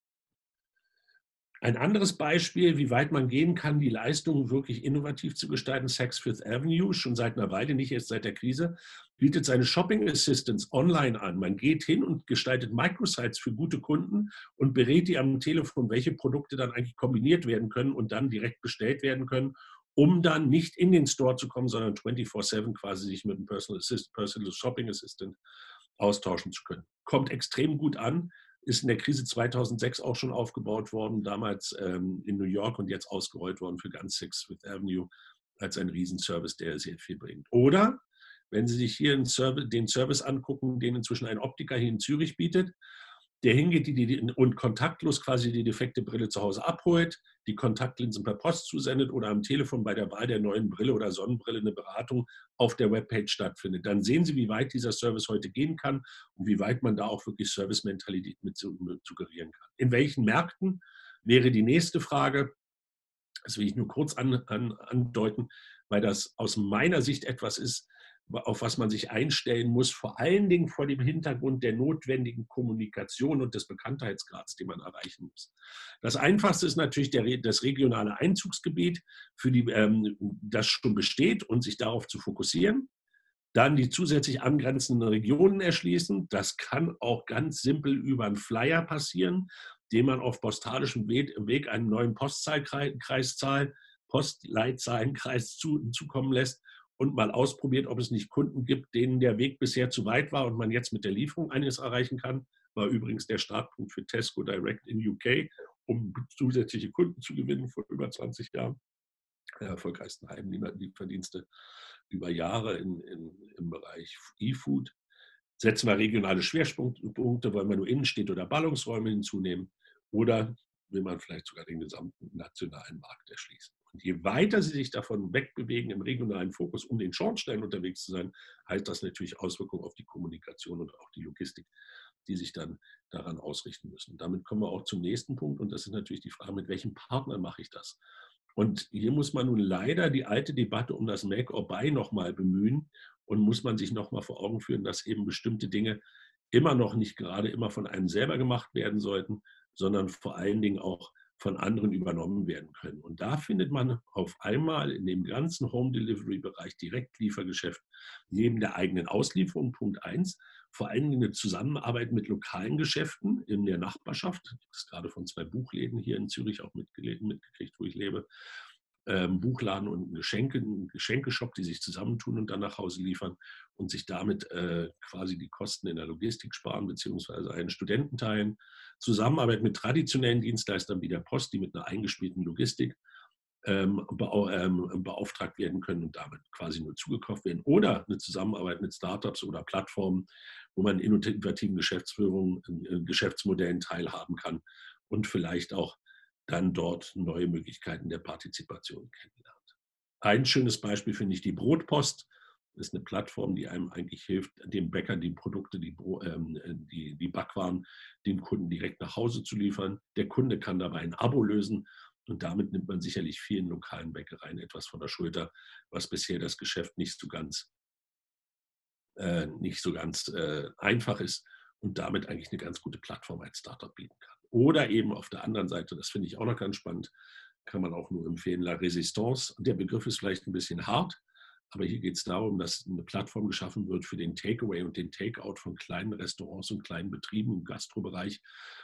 Ein anderes Beispiel, wie weit man gehen kann, die Leistung wirklich innovativ zu gestalten. Saks Fifth Avenue, schon seit einer Weile, nicht erst seit der Krise, bietet seine Shopping Assistants online an. Man geht hin und gestaltet Microsites für gute Kunden und berät die am Telefon, welche Produkte dann eigentlich kombiniert werden können und dann direkt bestellt werden können, um dann nicht in den Store zu kommen, sondern 24/7 quasi sich mit einem Personal Shopping Assistant austauschen zu können. Kommt extrem gut an, ist in der Krise 2006 auch schon aufgebaut worden, damals in New York und jetzt ausgerollt worden für ganz Saks Fifth Avenue als ein Riesenservice, der sehr viel bringt. Oder wenn Sie sich hier den Service angucken, den inzwischen ein Optiker hier in Zürich bietet, der hingeht und kontaktlos quasi die defekte Brille zu Hause abholt, die Kontaktlinsen per Post zusendet oder am Telefon bei der Wahl der neuen Brille oder Sonnenbrille eine Beratung auf der Webpage stattfindet. Dann sehen Sie, wie weit dieser Service heute gehen kann und wie weit man da auch wirklich Service-Mentalität mit suggerieren kann. In welchen Märkten wäre die nächste Frage? Das will ich nur kurz andeuten, weil das aus meiner Sicht etwas ist, auf was man sich einstellen muss, vor allen Dingen vor dem Hintergrund der notwendigen Kommunikation und des Bekanntheitsgrads, den man erreichen muss. Das Einfachste ist natürlich das regionale Einzugsgebiet, das schon besteht und sich darauf zu fokussieren. Dann die zusätzlich angrenzenden Regionen erschließen. Das kann auch ganz simpel über einen Flyer passieren, den man auf postalischem Weg einen neuen Postleitzahlenkreis zukommen lässt und mal ausprobiert, ob es nicht Kunden gibt, denen der Weg bisher zu weit war und man jetzt mit der Lieferung eines erreichen kann. War übrigens der Startpunkt für Tesco Direct in UK, um zusätzliche Kunden zu gewinnen vor über 20 Jahren. Der erfolgreichsten Heimlieferdienste über Jahre im Bereich E-Food. Setzen wir regionale Schwerpunkte, wollen wir nur Innenstädte oder Ballungsräume hinzunehmen oder will man vielleicht sogar den gesamten nationalen Markt erschließen? Und je weiter Sie sich davon wegbewegen im regionalen Fokus, um den Schornstein unterwegs zu sein, heißt das natürlich Auswirkungen auf die Kommunikation und auch die Logistik, die sich dann daran ausrichten müssen. Damit kommen wir auch zum nächsten Punkt und das ist natürlich die Frage, mit welchem Partner mache ich das? Und hier muss man nun leider die alte Debatte um das Make or Buy nochmal bemühen und muss man sich nochmal vor Augen führen, dass eben bestimmte Dinge immer noch nicht gerade immer von einem selber gemacht werden sollten, sondern vor allen Dingen auch von anderen übernommen werden können. Und da findet man auf einmal in dem ganzen Home-Delivery-Bereich Direktliefergeschäft neben der eigenen Auslieferung, Punkt 1, vor allen Dingen eine Zusammenarbeit mit lokalen Geschäften in der Nachbarschaft. Ich habe das gerade von 2 Buchläden hier in Zürich auch mitgekriegt, wo ich lebe. Buchladen und ein Geschenkeshop, die sich zusammentun und dann nach Hause liefern und sich damit quasi die Kosten in der Logistik sparen, beziehungsweise einen Studenten teilen. Zusammenarbeit mit traditionellen Dienstleistern wie der Post, die mit einer eingespielten Logistik beauftragt werden können und damit quasi nur zugekauft werden. Oder eine Zusammenarbeit mit Startups oder Plattformen, wo man innovativen Geschäftsmodellen teilhaben kann und vielleicht auch dann dort neue Möglichkeiten der Partizipation kennenlernt. Ein schönes Beispiel finde ich die Brotpost. Das ist eine Plattform, die einem eigentlich hilft, dem Bäcker die Produkte, die Backwaren dem Kunden direkt nach Hause zu liefern. Der Kunde kann dabei ein Abo lösen und damit nimmt man sicherlich vielen lokalen Bäckereien etwas von der Schulter, was bisher das Geschäft nicht so ganz einfach ist und damit eigentlich eine ganz gute Plattform als Startup bieten kann. Oder eben auf der anderen Seite, das finde ich auch noch ganz spannend, kann man auch nur empfehlen, La Résistance. Der Begriff ist vielleicht ein bisschen hart, aber hier geht es darum, dass eine Plattform geschaffen wird für den Takeaway und den Takeout von kleinen Restaurants und kleinen Betrieben im Gastrobereich.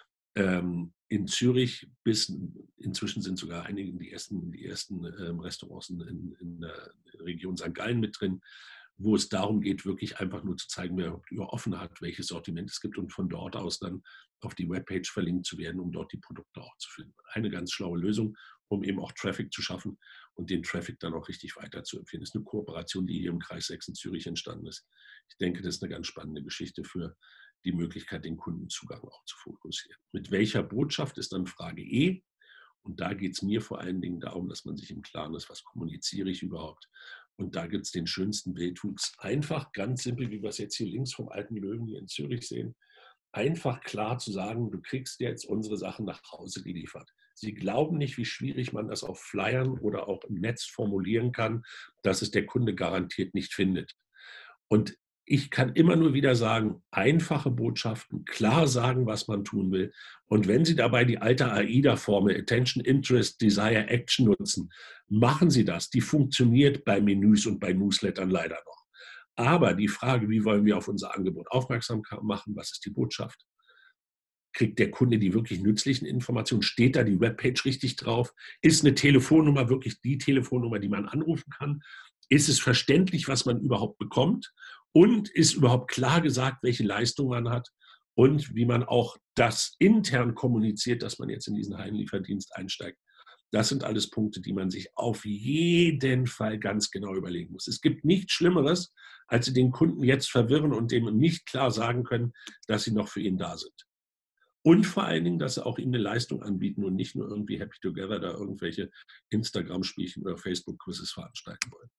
In Zürich inzwischen sind sogar einige die ersten Restaurants in der Region St. Gallen mit drin, wo es darum geht, wirklich einfach nur zu zeigen, wer über offen hat, welches Sortiment es gibt und von dort aus dann auf die Webpage verlinkt zu werden, um dort die Produkte auch zu finden. Eine ganz schlaue Lösung, um eben auch Traffic zu schaffen und den Traffic dann auch richtig weiterzuempfehlen. Das ist eine Kooperation, die hier im Kreis 6 in Zürich entstanden ist. Ich denke, das ist eine ganz spannende Geschichte für die Möglichkeit, den Kundenzugang auch zu fokussieren. Mit welcher Botschaft ist dann Frage E? Und da geht es mir vor allen Dingen darum, dass man sich im Klaren ist, was kommuniziere ich überhaupt. Und da gibt es den schönsten Wildwuchs. Einfach, ganz simpel, wie wir es jetzt hier links vom Alten Löwen hier in Zürich sehen, einfach klar zu sagen, du kriegst jetzt unsere Sachen nach Hause geliefert. Sie glauben nicht, wie schwierig man das auf Flyern oder auch im Netz formulieren kann, dass es der Kunde garantiert nicht findet. Und ich kann immer nur wieder sagen, einfache Botschaften, klar sagen, was man tun will. Und wenn Sie dabei die alte AIDA-Formel Attention, Interest, Desire, Action nutzen, machen Sie das. Die funktioniert bei Menüs und bei Newslettern leider noch. Aber die Frage, wie wollen wir auf unser Angebot aufmerksam machen, was ist die Botschaft? Kriegt der Kunde die wirklich nützlichen Informationen? Steht da die Webpage richtig drauf? Ist eine Telefonnummer wirklich die Telefonnummer, die man anrufen kann? Ist es verständlich, was man überhaupt bekommt? Und ist überhaupt klar gesagt, welche Leistung man hat? Und wie man auch das intern kommuniziert, dass man jetzt in diesen Heimlieferdienst einsteigt. Das sind alles Punkte, die man sich auf jeden Fall ganz genau überlegen muss. Es gibt nichts Schlimmeres, als Sie den Kunden jetzt verwirren und dem nicht klar sagen können, dass sie noch für ihn da sind. Und vor allen Dingen, dass sie auch ihm eine Leistung anbieten und nicht nur irgendwie Happy Together da irgendwelche Instagram-Spielchen oder Facebook-Quizzes veranstalten wollen.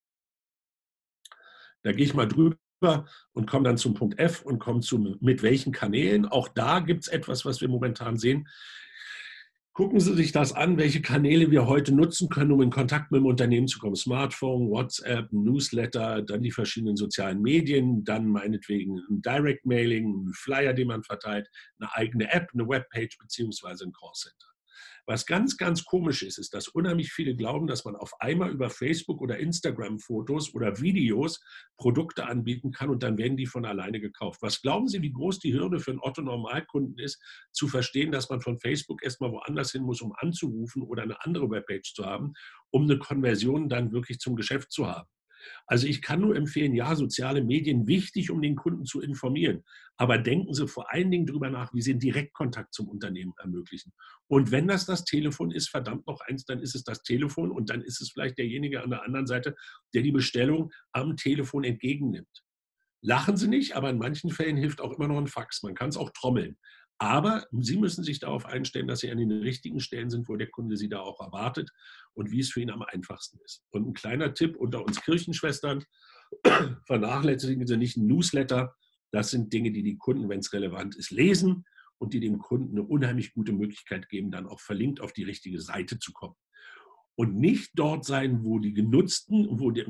Da gehe ich mal drüber und komme dann zum Punkt F und komme zu, mit welchen Kanälen. Auch da gibt es etwas, was wir momentan sehen. Gucken Sie sich das an, welche Kanäle wir heute nutzen können, um in Kontakt mit dem Unternehmen zu kommen. Smartphone, WhatsApp, Newsletter, dann die verschiedenen sozialen Medien, dann meinetwegen ein Direct Mailing, ein Flyer, den man verteilt, eine eigene App, eine Webpage beziehungsweise ein Callcenter. Was ganz, ganz komisch ist, ist, dass unheimlich viele glauben, dass man auf einmal über Facebook oder Instagram Fotos oder Videos Produkte anbieten kann und dann werden die von alleine gekauft. Was glauben Sie, wie groß die Hürde für einen Otto-Normalkunden ist, zu verstehen, dass man von Facebook erstmal woanders hin muss, um anzurufen oder eine andere Webpage zu haben, um eine Konversion dann wirklich zum Geschäft zu haben? Also ich kann nur empfehlen, ja, soziale Medien wichtig, um den Kunden zu informieren. Aber denken Sie vor allen Dingen darüber nach, wie Sie einen Direktkontakt zum Unternehmen ermöglichen. Und wenn das Telefon ist, verdammt noch eins, dann ist es das Telefon und dann ist es vielleicht derjenige an der anderen Seite, der die Bestellung am Telefon entgegennimmt. Lachen Sie nicht, aber in manchen Fällen hilft auch immer noch ein Fax. Man kann es auch trommeln. Aber Sie müssen sich darauf einstellen, dass Sie an den richtigen Stellen sind, wo der Kunde Sie da auch erwartet und wie es für ihn am einfachsten ist. Und ein kleiner Tipp unter uns Kirchenschwestern, vernachlässigen Sie nicht einen Newsletter. Das sind Dinge, die die Kunden, wenn es relevant ist, lesen und die dem Kunden eine unheimlich gute Möglichkeit geben, dann auch verlinkt auf die richtige Seite zu kommen. Und nicht dort sein, wo die Genutzten,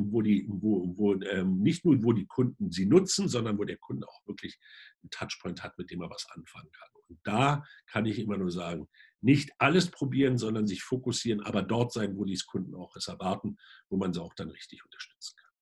nicht nur wo die Kunden sie nutzen, sondern wo der Kunde auch wirklich einen Touchpoint hat, mit dem er was anfangen kann. Und da kann ich immer nur sagen, Nicht alles probieren, sondern sich fokussieren, aber dort sein, wo die Kunden auch es erwarten, wo man sie auch dann richtig unterstützen kann.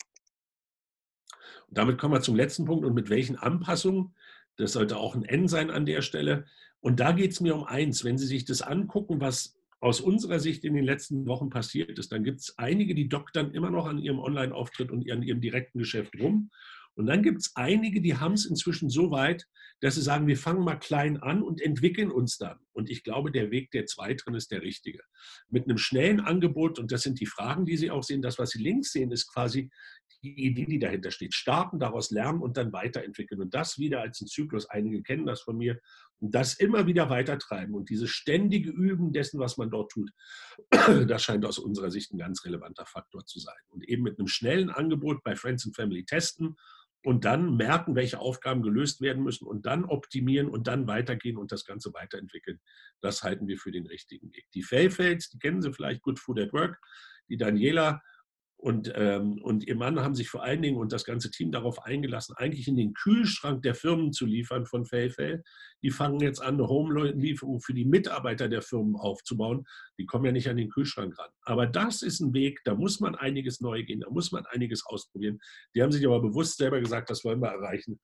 Und damit kommen wir zum letzten Punkt und mit welchen Anpassungen. Das sollte auch ein N sein an der Stelle. Und da geht es mir um eins. Wenn Sie sich das angucken, was aus unserer Sicht in den letzten Wochen passiert ist, dann gibt es einige, die doktern immer noch an ihrem Online-Auftritt und an ihrem direkten Geschäft rum. Und dann gibt es einige, die haben es inzwischen so weit, dass sie sagen, wir fangen mal klein an und entwickeln uns dann. Und ich glaube, der Weg der Zweiteren ist der richtige. Mit einem schnellen Angebot, und das sind die Fragen, die Sie auch sehen, das, was Sie links sehen, ist quasi die Idee, die dahinter steht. Starten, daraus lernen und dann weiterentwickeln. Und das wieder als ein Zyklus. Einige kennen das von mir. Und das immer wieder weitertreiben. Und dieses ständige Üben dessen, was man dort tut, das scheint aus unserer Sicht ein ganz relevanter Faktor zu sein. Und eben mit einem schnellen Angebot bei Friends and Family testen und dann merken, welche Aufgaben gelöst werden müssen und dann optimieren und dann weitergehen und das Ganze weiterentwickeln. Das halten wir für den richtigen Weg. Die Fail-Fails, die kennen Sie vielleicht, Good Food at Work, die Daniela und ihr Mann haben sich vor allen Dingen und das ganze Team darauf eingelassen, eigentlich in den Kühlschrank der Firmen zu liefern von Fail-Fail. Die fangen jetzt an, eine Home-Lieferung für die Mitarbeiter der Firmen aufzubauen. Die kommen ja nicht an den Kühlschrank ran. Aber das ist ein Weg, da muss man einiges neu gehen, da muss man einiges ausprobieren. Die haben sich aber bewusst selber gesagt, das wollen wir erreichen.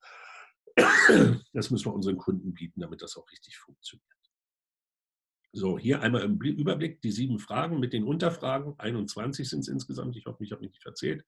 Das müssen wir unseren Kunden bieten, damit das auch richtig funktioniert. So, hier einmal im Überblick die 7 Fragen mit den Unterfragen. 21 sind es insgesamt, ich hoffe, ich habe mich nicht verzählt.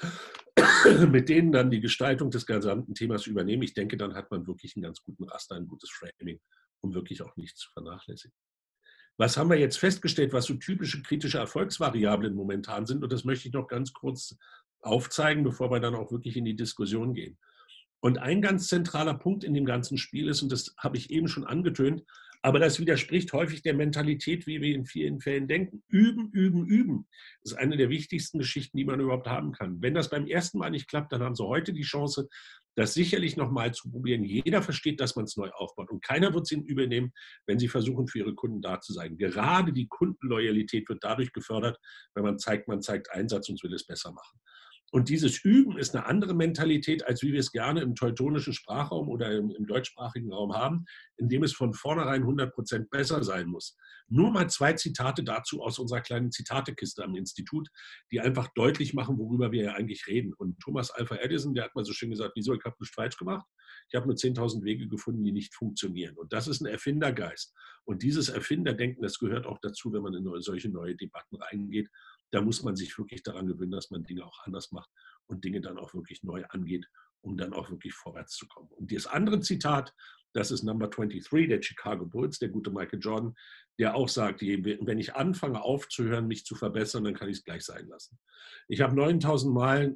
Mit denen dann die Gestaltung des gesamten Themas übernehmen. Ich denke, dann hat man wirklich einen ganz guten Raster, ein gutes Framing, um wirklich auch nichts zu vernachlässigen. Was haben wir jetzt festgestellt, was so typische kritische Erfolgsvariablen momentan sind? Und das möchte ich noch ganz kurz aufzeigen, bevor wir dann auch wirklich in die Diskussion gehen. Und ein ganz zentraler Punkt in dem ganzen Spiel ist, und das habe ich eben schon angetönt, aber das widerspricht häufig der Mentalität, wie wir in vielen Fällen denken. Üben, üben, üben. Das ist eine der wichtigsten Geschichten, die man überhaupt haben kann. Wenn das beim ersten Mal nicht klappt, dann haben Sie heute die Chance, das sicherlich nochmal zu probieren. Jeder versteht, dass man es neu aufbaut. Und keiner wird es Ihnen übel nehmen, wenn Sie versuchen, für Ihre Kunden da zu sein. Gerade die Kundenloyalität wird dadurch gefördert, wenn man zeigt Einsatz und will es besser machen. Und dieses Üben ist eine andere Mentalität, als wie wir es gerne im teutonischen Sprachraum oder im deutschsprachigen Raum haben, in dem es von vornherein 100% besser sein muss. Nur mal 2 Zitate dazu aus unserer kleinen Zitatekiste am Institut, die einfach deutlich machen, worüber wir ja eigentlich reden. Und Thomas Alva Edison, der hat mal so schön gesagt, wieso, ich habe nichts falsch gemacht? Ich habe nur 10.000 Wege gefunden, die nicht funktionieren. Und das ist ein Erfindergeist. Und dieses Erfinderdenken, das gehört auch dazu, wenn man in solche neue Debatten reingeht. Da muss man sich wirklich daran gewöhnen, dass man Dinge auch anders macht und Dinge dann auch wirklich neu angeht, um dann auch wirklich vorwärts zu kommen. Und das andere Zitat, das ist Number 23, der Chicago Bulls, der gute Michael Jordan, der auch sagt, wenn ich anfange aufzuhören, mich zu verbessern, dann kann ich es gleich sein lassen. Ich habe 9.000 Mal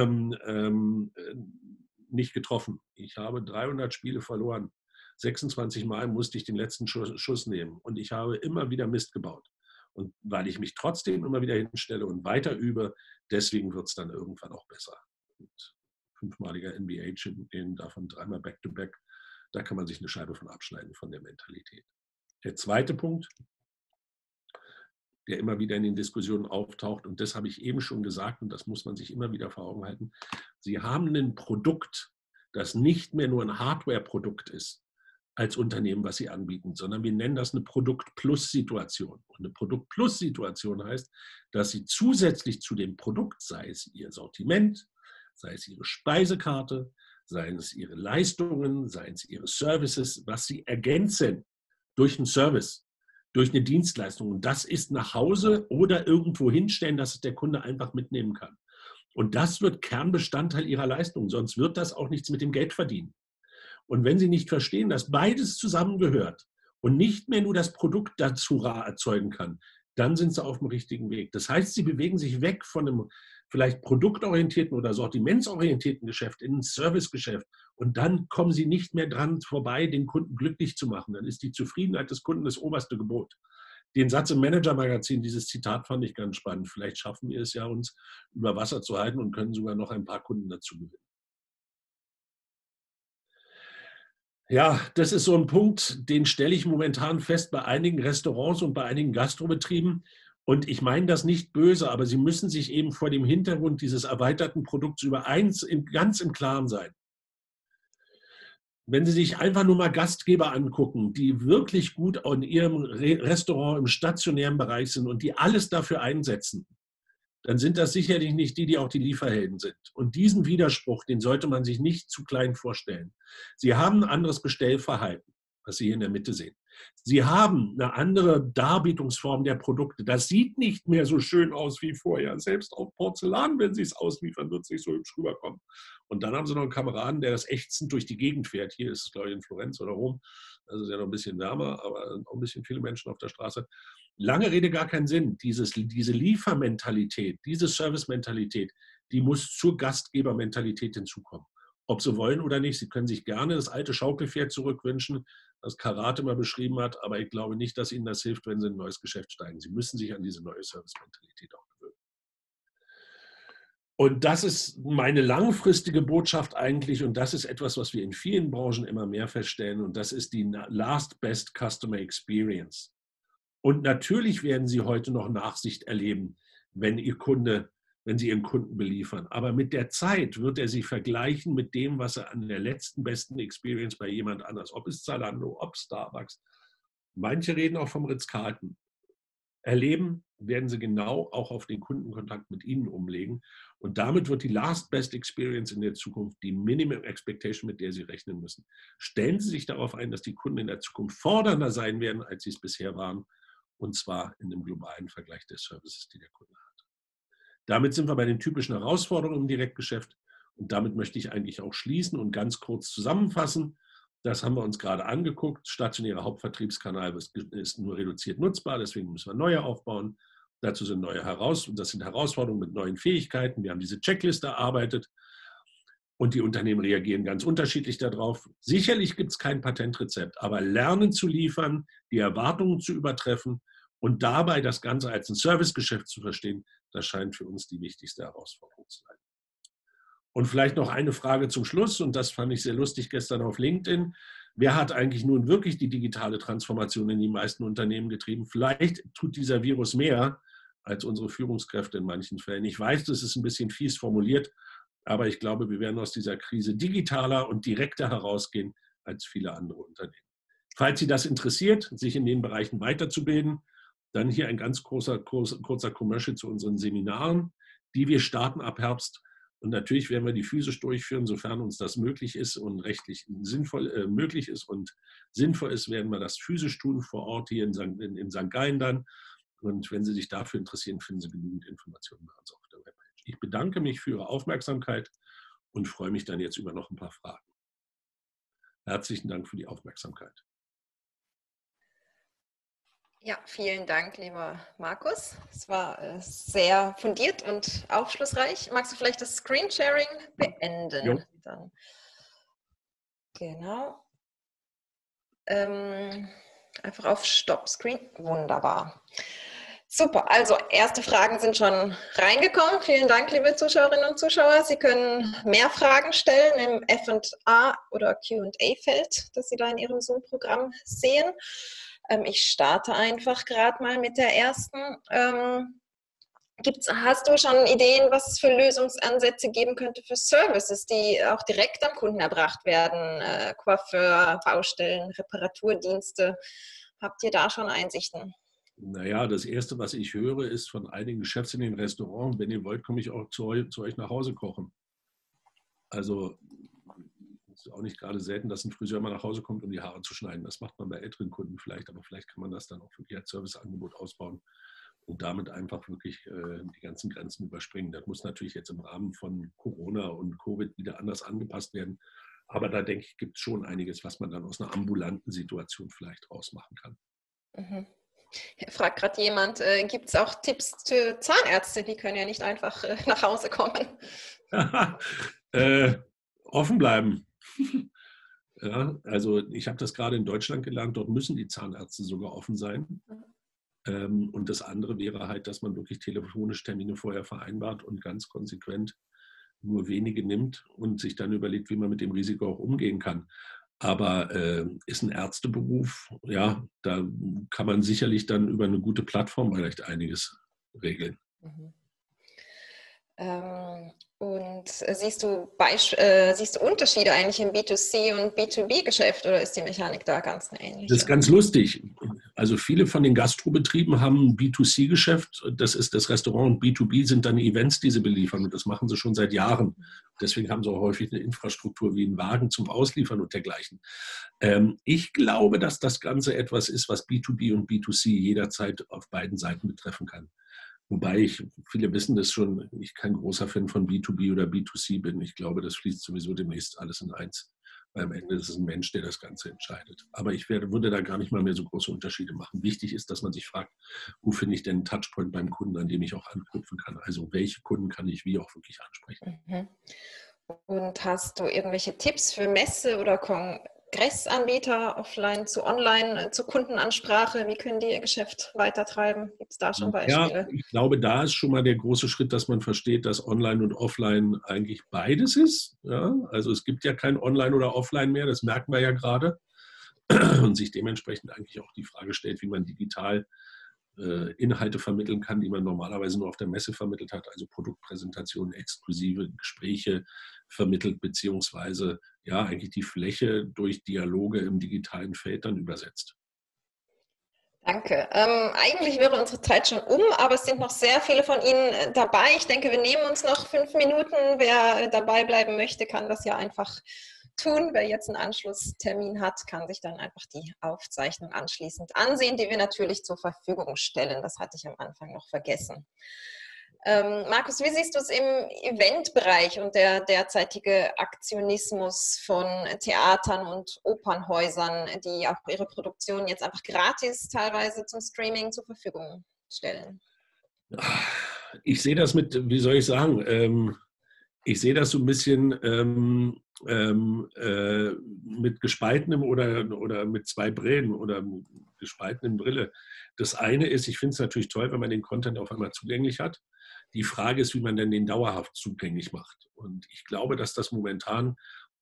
nicht getroffen. Ich habe 300 Spiele verloren. 26 Mal musste ich den letzten Schuss nehmen und ich habe immer wieder Mist gebaut. Und weil ich mich trotzdem immer wieder hinstelle und weiter übe, deswegen wird es dann irgendwann auch besser. Und 5-maliger NBA-Champion, davon 3-mal Back-to-Back, da kann man sich eine Scheibe von abschneiden, von der Mentalität. Der zweite Punkt, der immer wieder in den Diskussionen auftaucht, und das habe ich eben schon gesagt, und das muss man sich immer wieder vor Augen halten, Sie haben ein Produkt, das nicht mehr nur ein Hardware-Produkt ist, als Unternehmen, was sie anbieten, sondern wir nennen das eine Produkt-Plus-Situation. Und eine Produkt-Plus-Situation heißt, dass sie zusätzlich zu dem Produkt, sei es ihr Sortiment, sei es ihre Speisekarte, seien es ihre Leistungen, seien es ihre Services, was sie ergänzen durch einen Service, durch eine Dienstleistung. Und das ist nach Hause oder irgendwo hinstellen, dass es der Kunde einfach mitnehmen kann. Und das wird Kernbestandteil ihrer Leistung, sonst wird das auch nichts mit dem Geld verdienen. Und wenn Sie nicht verstehen, dass beides zusammengehört und nicht mehr nur das Produkt dazu erzeugen kann, dann sind Sie auf dem richtigen Weg. Das heißt, Sie bewegen sich weg von einem vielleicht produktorientierten oder sortimentsorientierten Geschäft in ein Servicegeschäft. Und dann kommen Sie nicht mehr dran vorbei, den Kunden glücklich zu machen. Dann ist die Zufriedenheit des Kunden das oberste Gebot. Den Satz im Manager-Magazin, dieses Zitat fand ich ganz spannend. Vielleicht schaffen wir es ja, uns über Wasser zu halten und können sogar noch ein paar Kunden dazu gewinnen. Ja, das ist so ein Punkt, den stelle ich momentan fest bei einigen Restaurants und bei einigen Gastrobetrieben. Und ich meine das nicht böse, aber Sie müssen sich eben vor dem Hintergrund dieses erweiterten Produkts über eins ganz im Klaren sein. wenn Sie sich einfach nur mal Gastgeber angucken, die wirklich gut in ihrem Restaurant im stationären Bereich sind und die alles dafür einsetzen, dann sind das sicherlich nicht die, die auch die Lieferhelden sind. Und diesen Widerspruch, den sollte man sich nicht zu klein vorstellen. Sie haben ein anderes Bestellverhalten, was Sie hier in der Mitte sehen. Sie haben eine andere Darbietungsform der Produkte. Das sieht nicht mehr so schön aus wie vorher. Selbst auf Porzellan, wenn Sie es ausliefern, wird es nicht so hübsch rüberkommen. Und dann haben Sie noch einen Kameraden, der das ächzend durch die Gegend fährt. Hier ist es, glaube ich, in Florenz oder Rom. Das ist ja noch ein bisschen wärmer, aber auch ein bisschen viele Menschen auf der Straße. Lange Rede, gar keinen Sinn. Diese Liefermentalität, diese Servicementalität, die muss zur Gastgebermentalität hinzukommen. Ob Sie wollen oder nicht, Sie können sich gerne das alte Schaukelpferd zurückwünschen, das Karate mal beschrieben hat, aber ich glaube nicht, dass Ihnen das hilft, wenn Sie in ein neues Geschäft steigen. Sie müssen sich an diese neue Servicementalität auch gewöhnen. Und das ist meine langfristige Botschaft eigentlich, und das ist etwas, was wir in vielen Branchen immer mehr feststellen, und das ist die Last Best Customer Experience. Und natürlich werden Sie heute noch Nachsicht erleben, wenn Sie Ihren Kunden beliefern. Aber mit der Zeit wird er Sie vergleichen mit dem, was er an der letzten besten Experience bei jemand anders, ob es Zalando, ob Starbucks, manche reden auch vom Ritz-Carlton, erleben, werden Sie genau auch auf den Kundenkontakt mit Ihnen umlegen. Und damit wird die Last Best Experience in der Zukunft die Minimum Expectation, mit der Sie rechnen müssen. Stellen Sie sich darauf ein, dass die Kunden in der Zukunft fordernder sein werden, als sie es bisher waren. Und zwar in dem globalen Vergleich der Services, die der Kunde hat. Damit sind wir bei den typischen Herausforderungen im Direktgeschäft. Und damit möchte ich eigentlich auch schließen und ganz kurz zusammenfassen. Das haben wir uns gerade angeguckt. Stationärer Hauptvertriebskanal ist nur reduziert nutzbar, deswegen müssen wir neue aufbauen. Dazu sind das sind Herausforderungen mit neuen Fähigkeiten. Wir haben diese Checkliste erarbeitet und die Unternehmen reagieren ganz unterschiedlich darauf. Sicherlich gibt es kein Patentrezept, aber lernen zu liefern, die Erwartungen zu übertreffen und dabei das Ganze als ein Servicegeschäft zu verstehen, das scheint für uns die wichtigste Herausforderung zu sein. Und vielleicht noch eine Frage zum Schluss, und das fand ich sehr lustig gestern auf LinkedIn. Wer hat eigentlich nun wirklich die digitale Transformation in die meisten Unternehmen getrieben? Vielleicht tut dieser Virus mehr als unsere Führungskräfte in manchen Fällen. Ich weiß, das ist ein bisschen fies formuliert, aber ich glaube, wir werden aus dieser Krise digitaler und direkter herausgehen als viele andere Unternehmen. Falls Sie das interessiert, sich in den Bereichen weiterzubilden, dann hier ein ganz kurzer Commercial zu unseren Seminaren, die wir starten ab Herbst. Und natürlich werden wir die physisch durchführen, sofern uns das möglich ist und rechtlich möglich ist und sinnvoll ist, werden wir das physisch tun vor Ort hier in St. Gallen dann. Und wenn Sie sich dafür interessieren, finden Sie genügend Informationen bei uns auf der Webpage. Ich bedanke mich für Ihre Aufmerksamkeit und freue mich dann jetzt über noch ein paar Fragen. Herzlichen Dank für die Aufmerksamkeit. Ja, vielen Dank, lieber Markus. Es war sehr fundiert und aufschlussreich. Magst du vielleicht das Screensharing beenden? Jo. Dann. Genau. Einfach auf Stop Screen. Wunderbar. Super, also erste Fragen sind schon reingekommen. Vielen Dank, liebe Zuschauerinnen und Zuschauer. Sie können mehr Fragen stellen im F&A oder Q&A-Feld, das Sie da in Ihrem Zoom-Programm sehen. Ich starte einfach gerade mal mit der ersten. Hast du schon Ideen, was es für Lösungsansätze geben könnte für Services, die auch direkt am Kunden erbracht werden? Coiffeur, Baustellen, Reparaturdienste. Habt ihr da schon Einsichten? Naja, das Erste, was ich höre, ist von einigen Chefs in den Restaurants, wenn ihr wollt, komme ich auch zu euch nach Hause kochen. Also es ist auch nicht gerade selten, dass ein Friseur mal nach Hause kommt, um die Haare zu schneiden. Das macht man bei älteren Kunden vielleicht, aber vielleicht kann man das dann auch wirklich als Serviceangebot ausbauen und damit einfach wirklich die ganzen Grenzen überspringen. Das muss natürlich jetzt im Rahmen von Corona und Covid wieder anders angepasst werden. Aber da denke ich, gibt es schon einiges, was man dann aus einer ambulanten Situation vielleicht rausmachen kann. Mhm. Fragt gerade jemand, gibt es auch Tipps für Zahnärzte? Die können ja nicht einfach nach Hause kommen. Offen bleiben. Ja, also ich habe das gerade in Deutschland gelernt, dort müssen die Zahnärzte sogar offen sein. Und das andere wäre halt, dass man wirklich telefonisch Termine vorher vereinbart und ganz konsequent nur wenige nimmt und sich dann überlegt, wie man mit dem Risiko auch umgehen kann. Aber ist ein Ärzteberuf, ja, da kann man sicherlich dann über eine gute Plattform vielleicht einiges regeln. Und Und siehst du Unterschiede eigentlich im B2C und B2B-Geschäft oder ist die Mechanik da ganz eine Das ist ähnliche? ganz lustig. Also viele von den Gastrobetrieben haben ein B2C-Geschäft. Das ist das Restaurant, und B2B sind dann Events, die sie beliefern. Und das machen sie schon seit Jahren. Deswegen haben sie auch häufig eine Infrastruktur wie einen Wagen zum Ausliefern und dergleichen. Ich glaube, dass das Ganze etwas ist, was B2B und B2C jederzeit auf beiden Seiten betreffen kann. Wobei viele wissen das schon, ich kein großer Fan von B2B oder B2C bin. Ich glaube, das fließt sowieso demnächst alles in eins. Weil am Ende ist es ein Mensch, der das Ganze entscheidet. Aber ich würde da gar nicht mal mehr so große Unterschiede machen. Wichtig ist, dass man sich fragt, wo finde ich denn einen Touchpoint beim Kunden, an dem ich auch anknüpfen kann. Also welche Kunden kann ich wie auch wirklich ansprechen. Mhm. Und hast du irgendwelche Tipps für Messe- oder Kongressanbieter offline zu online, zur Kundenansprache? Wie können die ihr Geschäft weitertreiben? Gibt es da schon Ja, Beispiele? ich glaube, da ist schon mal der große Schritt, dass man versteht, dass Online und Offline eigentlich beides ist. Ja, also es gibt ja kein Online oder Offline mehr, das merken wir ja gerade. Und sich dementsprechend eigentlich auch die Frage stellt, wie man digital Inhalte vermitteln kann, die man normalerweise nur auf der Messe vermittelt hat, also Produktpräsentationen, exklusive Gespräche vermittelt, beziehungsweise ja eigentlich die Fläche durch Dialoge im digitalen Feld dann übersetzt. Danke. Eigentlich wäre unsere Zeit schon aber es sind noch sehr viele von Ihnen dabei. Ich denke, wir nehmen uns noch 5 Minuten. Wer dabei bleiben möchte, kann das ja einfach tun. Wer jetzt einen Anschlusstermin hat, kann sich dann einfach die Aufzeichnung anschließend ansehen, die wir natürlich zur Verfügung stellen. Das hatte ich am Anfang noch vergessen. Markus, wie siehst du es im Eventbereich und der derzeitige Aktionismus von Theatern und Opernhäusern, die auch ihre Produktion jetzt einfach gratis teilweise zum Streaming zur Verfügung stellen? Ich sehe das wie soll ich sagen, ich sehe das so ein bisschen mit gespaltenem oder mit zwei Brillen oder gespaltenen Brille. Das eine ist, ich finde es natürlich toll, wenn man den Content auf einmal zugänglich hat. Die Frage ist, wie man denn den dauerhaft zugänglich macht. Und ich glaube, dass das momentan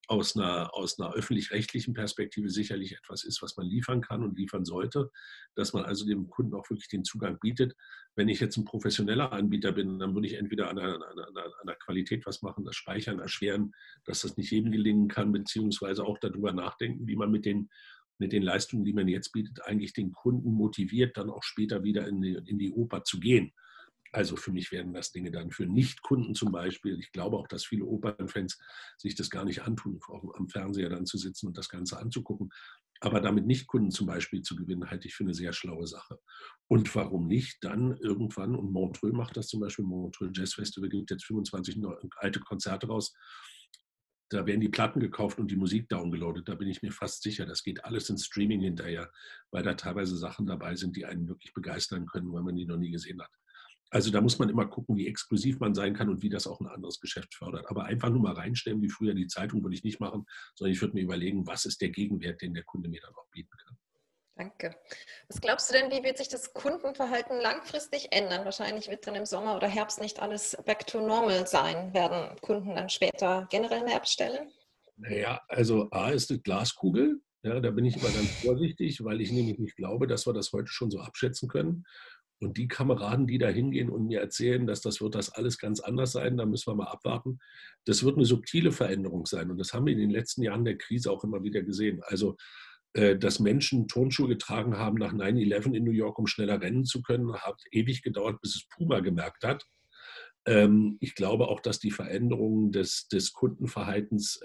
aus einer öffentlich-rechtlichen Perspektive sicherlich etwas ist, was man liefern kann und liefern sollte, dass man also dem Kunden auch wirklich den Zugang bietet. Wenn ich jetzt ein professioneller Anbieter bin, dann würde ich entweder an der Qualität was machen, das Speichern erschweren, dass das nicht jedem gelingen kann, beziehungsweise auch darüber nachdenken, wie man mit den Leistungen, die man jetzt bietet, eigentlich den Kunden motiviert, dann auch später wieder in die Oper zu gehen. Also für mich werden das Dinge dann für Nichtkunden zum Beispiel. Ich glaube auch, dass viele Opernfans sich das gar nicht antun, am Fernseher dann zu sitzen und das Ganze anzugucken. Aber damit Nichtkunden zum Beispiel zu gewinnen, halte ich für eine sehr schlaue Sache. Und warum nicht dann irgendwann, und Montreux macht das zum Beispiel, Montreux Jazz Festival gibt jetzt 25 alte Konzerte raus, da werden die Platten gekauft und die Musik downgeloadet. Da bin ich mir fast sicher, das geht alles ins Streaming hinterher, weil da teilweise Sachen dabei sind, die einen wirklich begeistern können, weil man die noch nie gesehen hat. Also da muss man immer gucken, wie exklusiv man sein kann und wie das auch ein anderes Geschäft fördert. Aber einfach nur mal reinstellen, wie früher die Zeitung, würde ich nicht machen, sondern ich würde mir überlegen, was ist der Gegenwert, den der Kunde mir dann auch bieten kann. Danke. Was glaubst du denn, wie wird sich das Kundenverhalten langfristig ändern? Wahrscheinlich wird dann im Sommer oder Herbst nicht alles back to normal sein. Werden Kunden dann später generell mehr bestellen? Naja, also A ist eine Glaskugel. Ja, da bin ich immer ganz vorsichtig, weil ich nämlich nicht glaube, dass wir das heute schon so abschätzen können. Und die Kameraden, die da hingehen und mir erzählen, dass das alles ganz anders sein, da müssen wir mal abwarten. Das wird eine subtile Veränderung sein. Und das haben wir in den letzten Jahren der Krise auch immer wieder gesehen. Also, dass Menschen Turnschuhe getragen haben nach 9/11 in New York, um schneller rennen zu können, hat ewig gedauert, bis es Puma gemerkt hat. Ich glaube auch, dass die Veränderung des Kundenverhaltens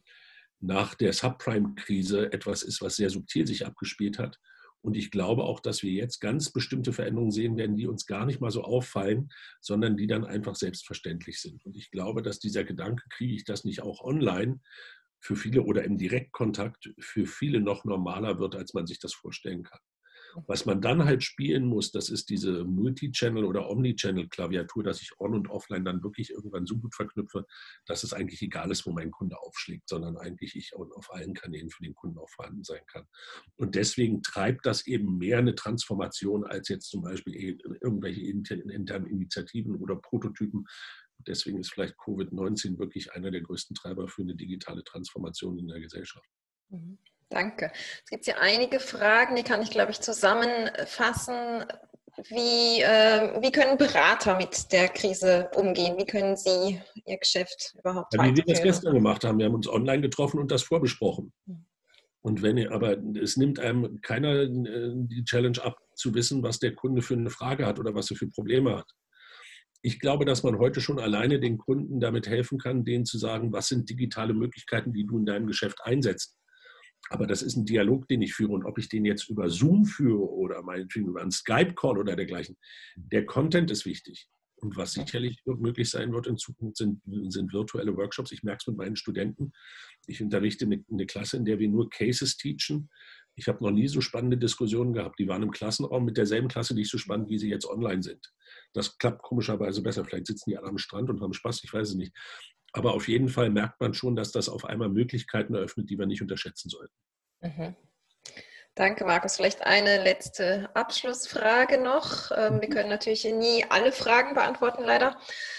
nach der Subprime-Krise etwas ist, was sehr subtil sich abgespielt hat. Und ich glaube auch, dass wir jetzt ganz bestimmte Veränderungen sehen werden, die uns gar nicht mal so auffallen, sondern die dann einfach selbstverständlich sind. Und ich glaube, dass dieser Gedanke, kriege ich das nicht auch online, für viele oder im Direktkontakt für viele noch normaler wird, als man sich das vorstellen kann. Was man dann halt spielen muss, das ist diese Multi-Channel- oder Omni-Channel-Klaviatur, dass ich on- und offline dann wirklich irgendwann so gut verknüpfe, dass es eigentlich egal ist, wo mein Kunde aufschlägt, sondern eigentlich ich auf allen Kanälen für den Kunden auch vorhanden sein kann. Und deswegen treibt das eben mehr eine Transformation als jetzt zum Beispiel irgendwelche internen Initiativen oder Prototypen. Deswegen ist vielleicht Covid-19 wirklich einer der größten Treiber für eine digitale Transformation in der Gesellschaft. Danke. Es gibt hier einige Fragen, die kann ich, glaube ich, zusammenfassen. wie können Berater mit der Krise umgehen? Wie können sie ihr Geschäft überhaupt Ja, wie wir das weiterführen? gestern gemacht haben. Wir haben uns online getroffen und das vorbesprochen. Und aber es nimmt einem keiner die Challenge ab, zu wissen, was der Kunde für eine Frage hat oder was er für Probleme hat. Ich glaube, dass man heute schon alleine den Kunden damit helfen kann, denen zu sagen, was sind digitale Möglichkeiten, die du in deinem Geschäft einsetzt. Aber das ist ein Dialog, den ich führe. Und ob ich den jetzt über Zoom führe oder meinetwegen über einen Skype-Call oder dergleichen, der Content ist wichtig. Und was sicherlich möglich sein wird in Zukunft, sind virtuelle Workshops. Ich merke es mit meinen Studenten. Ich unterrichte eine Klasse, in der wir nur Cases teachen. Ich habe noch nie so spannende Diskussionen gehabt. Die waren im Klassenraum mit derselben Klasse nicht so spannend, wie sie jetzt online sind. Das klappt komischerweise besser. Vielleicht sitzen die alle am Strand und haben Spaß, ich weiß es nicht. Aber auf jeden Fall merkt man schon, dass das auf einmal Möglichkeiten eröffnet, die wir nicht unterschätzen sollten. Mhm. Danke, Markus. Vielleicht eine letzte Abschlussfrage noch. Wir können natürlich nie alle Fragen beantworten, leider.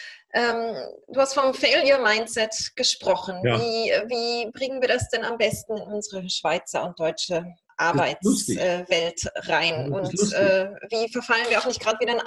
Du hast vom Failure Mindset gesprochen. Ja. Wie bringen wir das denn am besten in unsere Schweizer und deutsche Arbeitswelt rein? Und wie verfallen wir auch nicht gerade wieder in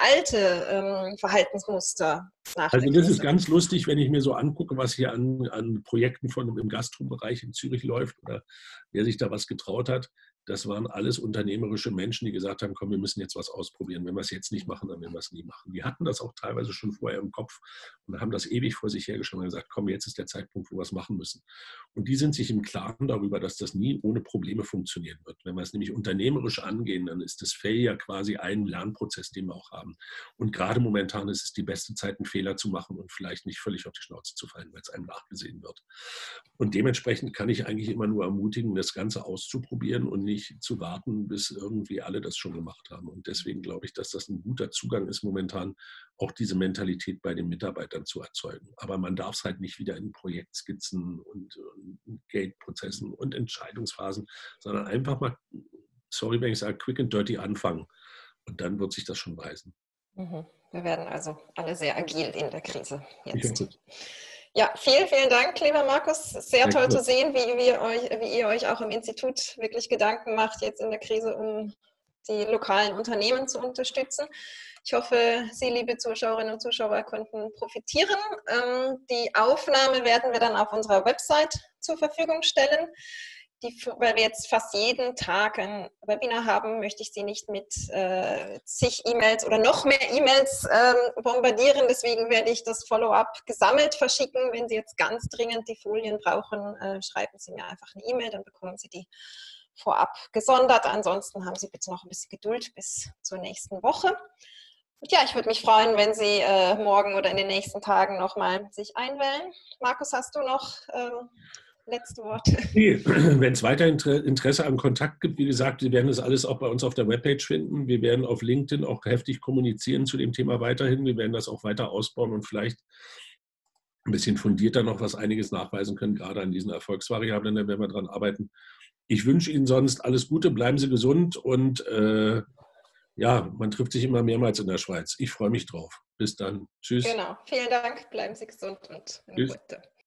alte Verhaltensmuster nach der Also Krise? das ist ganz lustig, wenn ich mir so angucke, was hier an Projekten im Gastrobereich in Zürich läuft oder wer sich da was getraut hat. Das waren alles unternehmerische Menschen, die gesagt haben, komm, wir müssen jetzt was ausprobieren. Wenn wir es jetzt nicht machen, dann werden wir es nie machen. Die hatten das auch teilweise schon vorher im Kopf und haben das ewig vor sich hergeschoben und gesagt, komm, jetzt ist der Zeitpunkt, wo wir es machen müssen. Und die sind sich im Klaren darüber, dass das nie ohne Probleme funktionieren wird. Wenn wir es nämlich unternehmerisch angehen, dann ist das Failure quasi ein Lernprozess, den wir auch haben. Und gerade momentan ist es die beste Zeit, einen Fehler zu machen und vielleicht nicht völlig auf die Schnauze zu fallen, weil es einem nachgesehen wird. Und dementsprechend kann ich eigentlich immer nur ermutigen, das Ganze auszuprobieren und nicht zu warten, bis irgendwie alle das schon gemacht haben. Und deswegen glaube ich, dass das ein guter Zugang ist, momentan auch diese Mentalität bei den Mitarbeitern zu erzeugen. Aber man darf es halt nicht wieder in Projektskizzen und Gate-Prozessen und Entscheidungsphasen, sondern einfach mal, sorry, wenn ich sage, quick and dirty anfangen. Und dann wird sich das schon weisen. Wir werden also alle sehr agil in der Krise jetzt. Ich Ja, vielen, vielen Dank, lieber Markus. Sehr toll zu sehen, wie ihr euch auch im Institut wirklich Gedanken macht, jetzt in der Krise, um die lokalen Unternehmen zu unterstützen. Ich hoffe, Sie, liebe Zuschauerinnen und Zuschauer, konnten profitieren. Die Aufnahme werden wir dann auf unserer Website zur Verfügung stellen. Weil wir jetzt fast jeden Tag ein Webinar haben, möchte ich Sie nicht mit zig E-Mails oder noch mehr E-Mails bombardieren. Deswegen werde ich das Follow-up gesammelt verschicken. Wenn Sie jetzt ganz dringend die Folien brauchen, schreiben Sie mir einfach eine E-Mail, dann bekommen Sie die vorab gesondert. Ansonsten haben Sie bitte noch ein bisschen Geduld bis zur nächsten Woche. Und ja, ich würde mich freuen, wenn Sie morgen oder in den nächsten Tagen nochmal sich einwählen. Markus, hast du noch letzte Worte? Nee, wenn es weiter Interesse am Kontakt gibt, wie gesagt, wir werden das alles auch bei uns auf der Webpage finden. Wir werden auf LinkedIn auch heftig kommunizieren zu dem Thema weiterhin. Wir werden das auch weiter ausbauen und vielleicht ein bisschen fundierter noch was einiges nachweisen können, gerade an diesen Erfolgsvariablen, da werden wir dran arbeiten. Ich wünsche Ihnen sonst alles Gute, bleiben Sie gesund und ja, man trifft sich immer mehrmals in der Schweiz. Ich freue mich drauf. Bis dann. Tschüss. Genau. Vielen Dank. Bleiben Sie gesund und in Ruhe.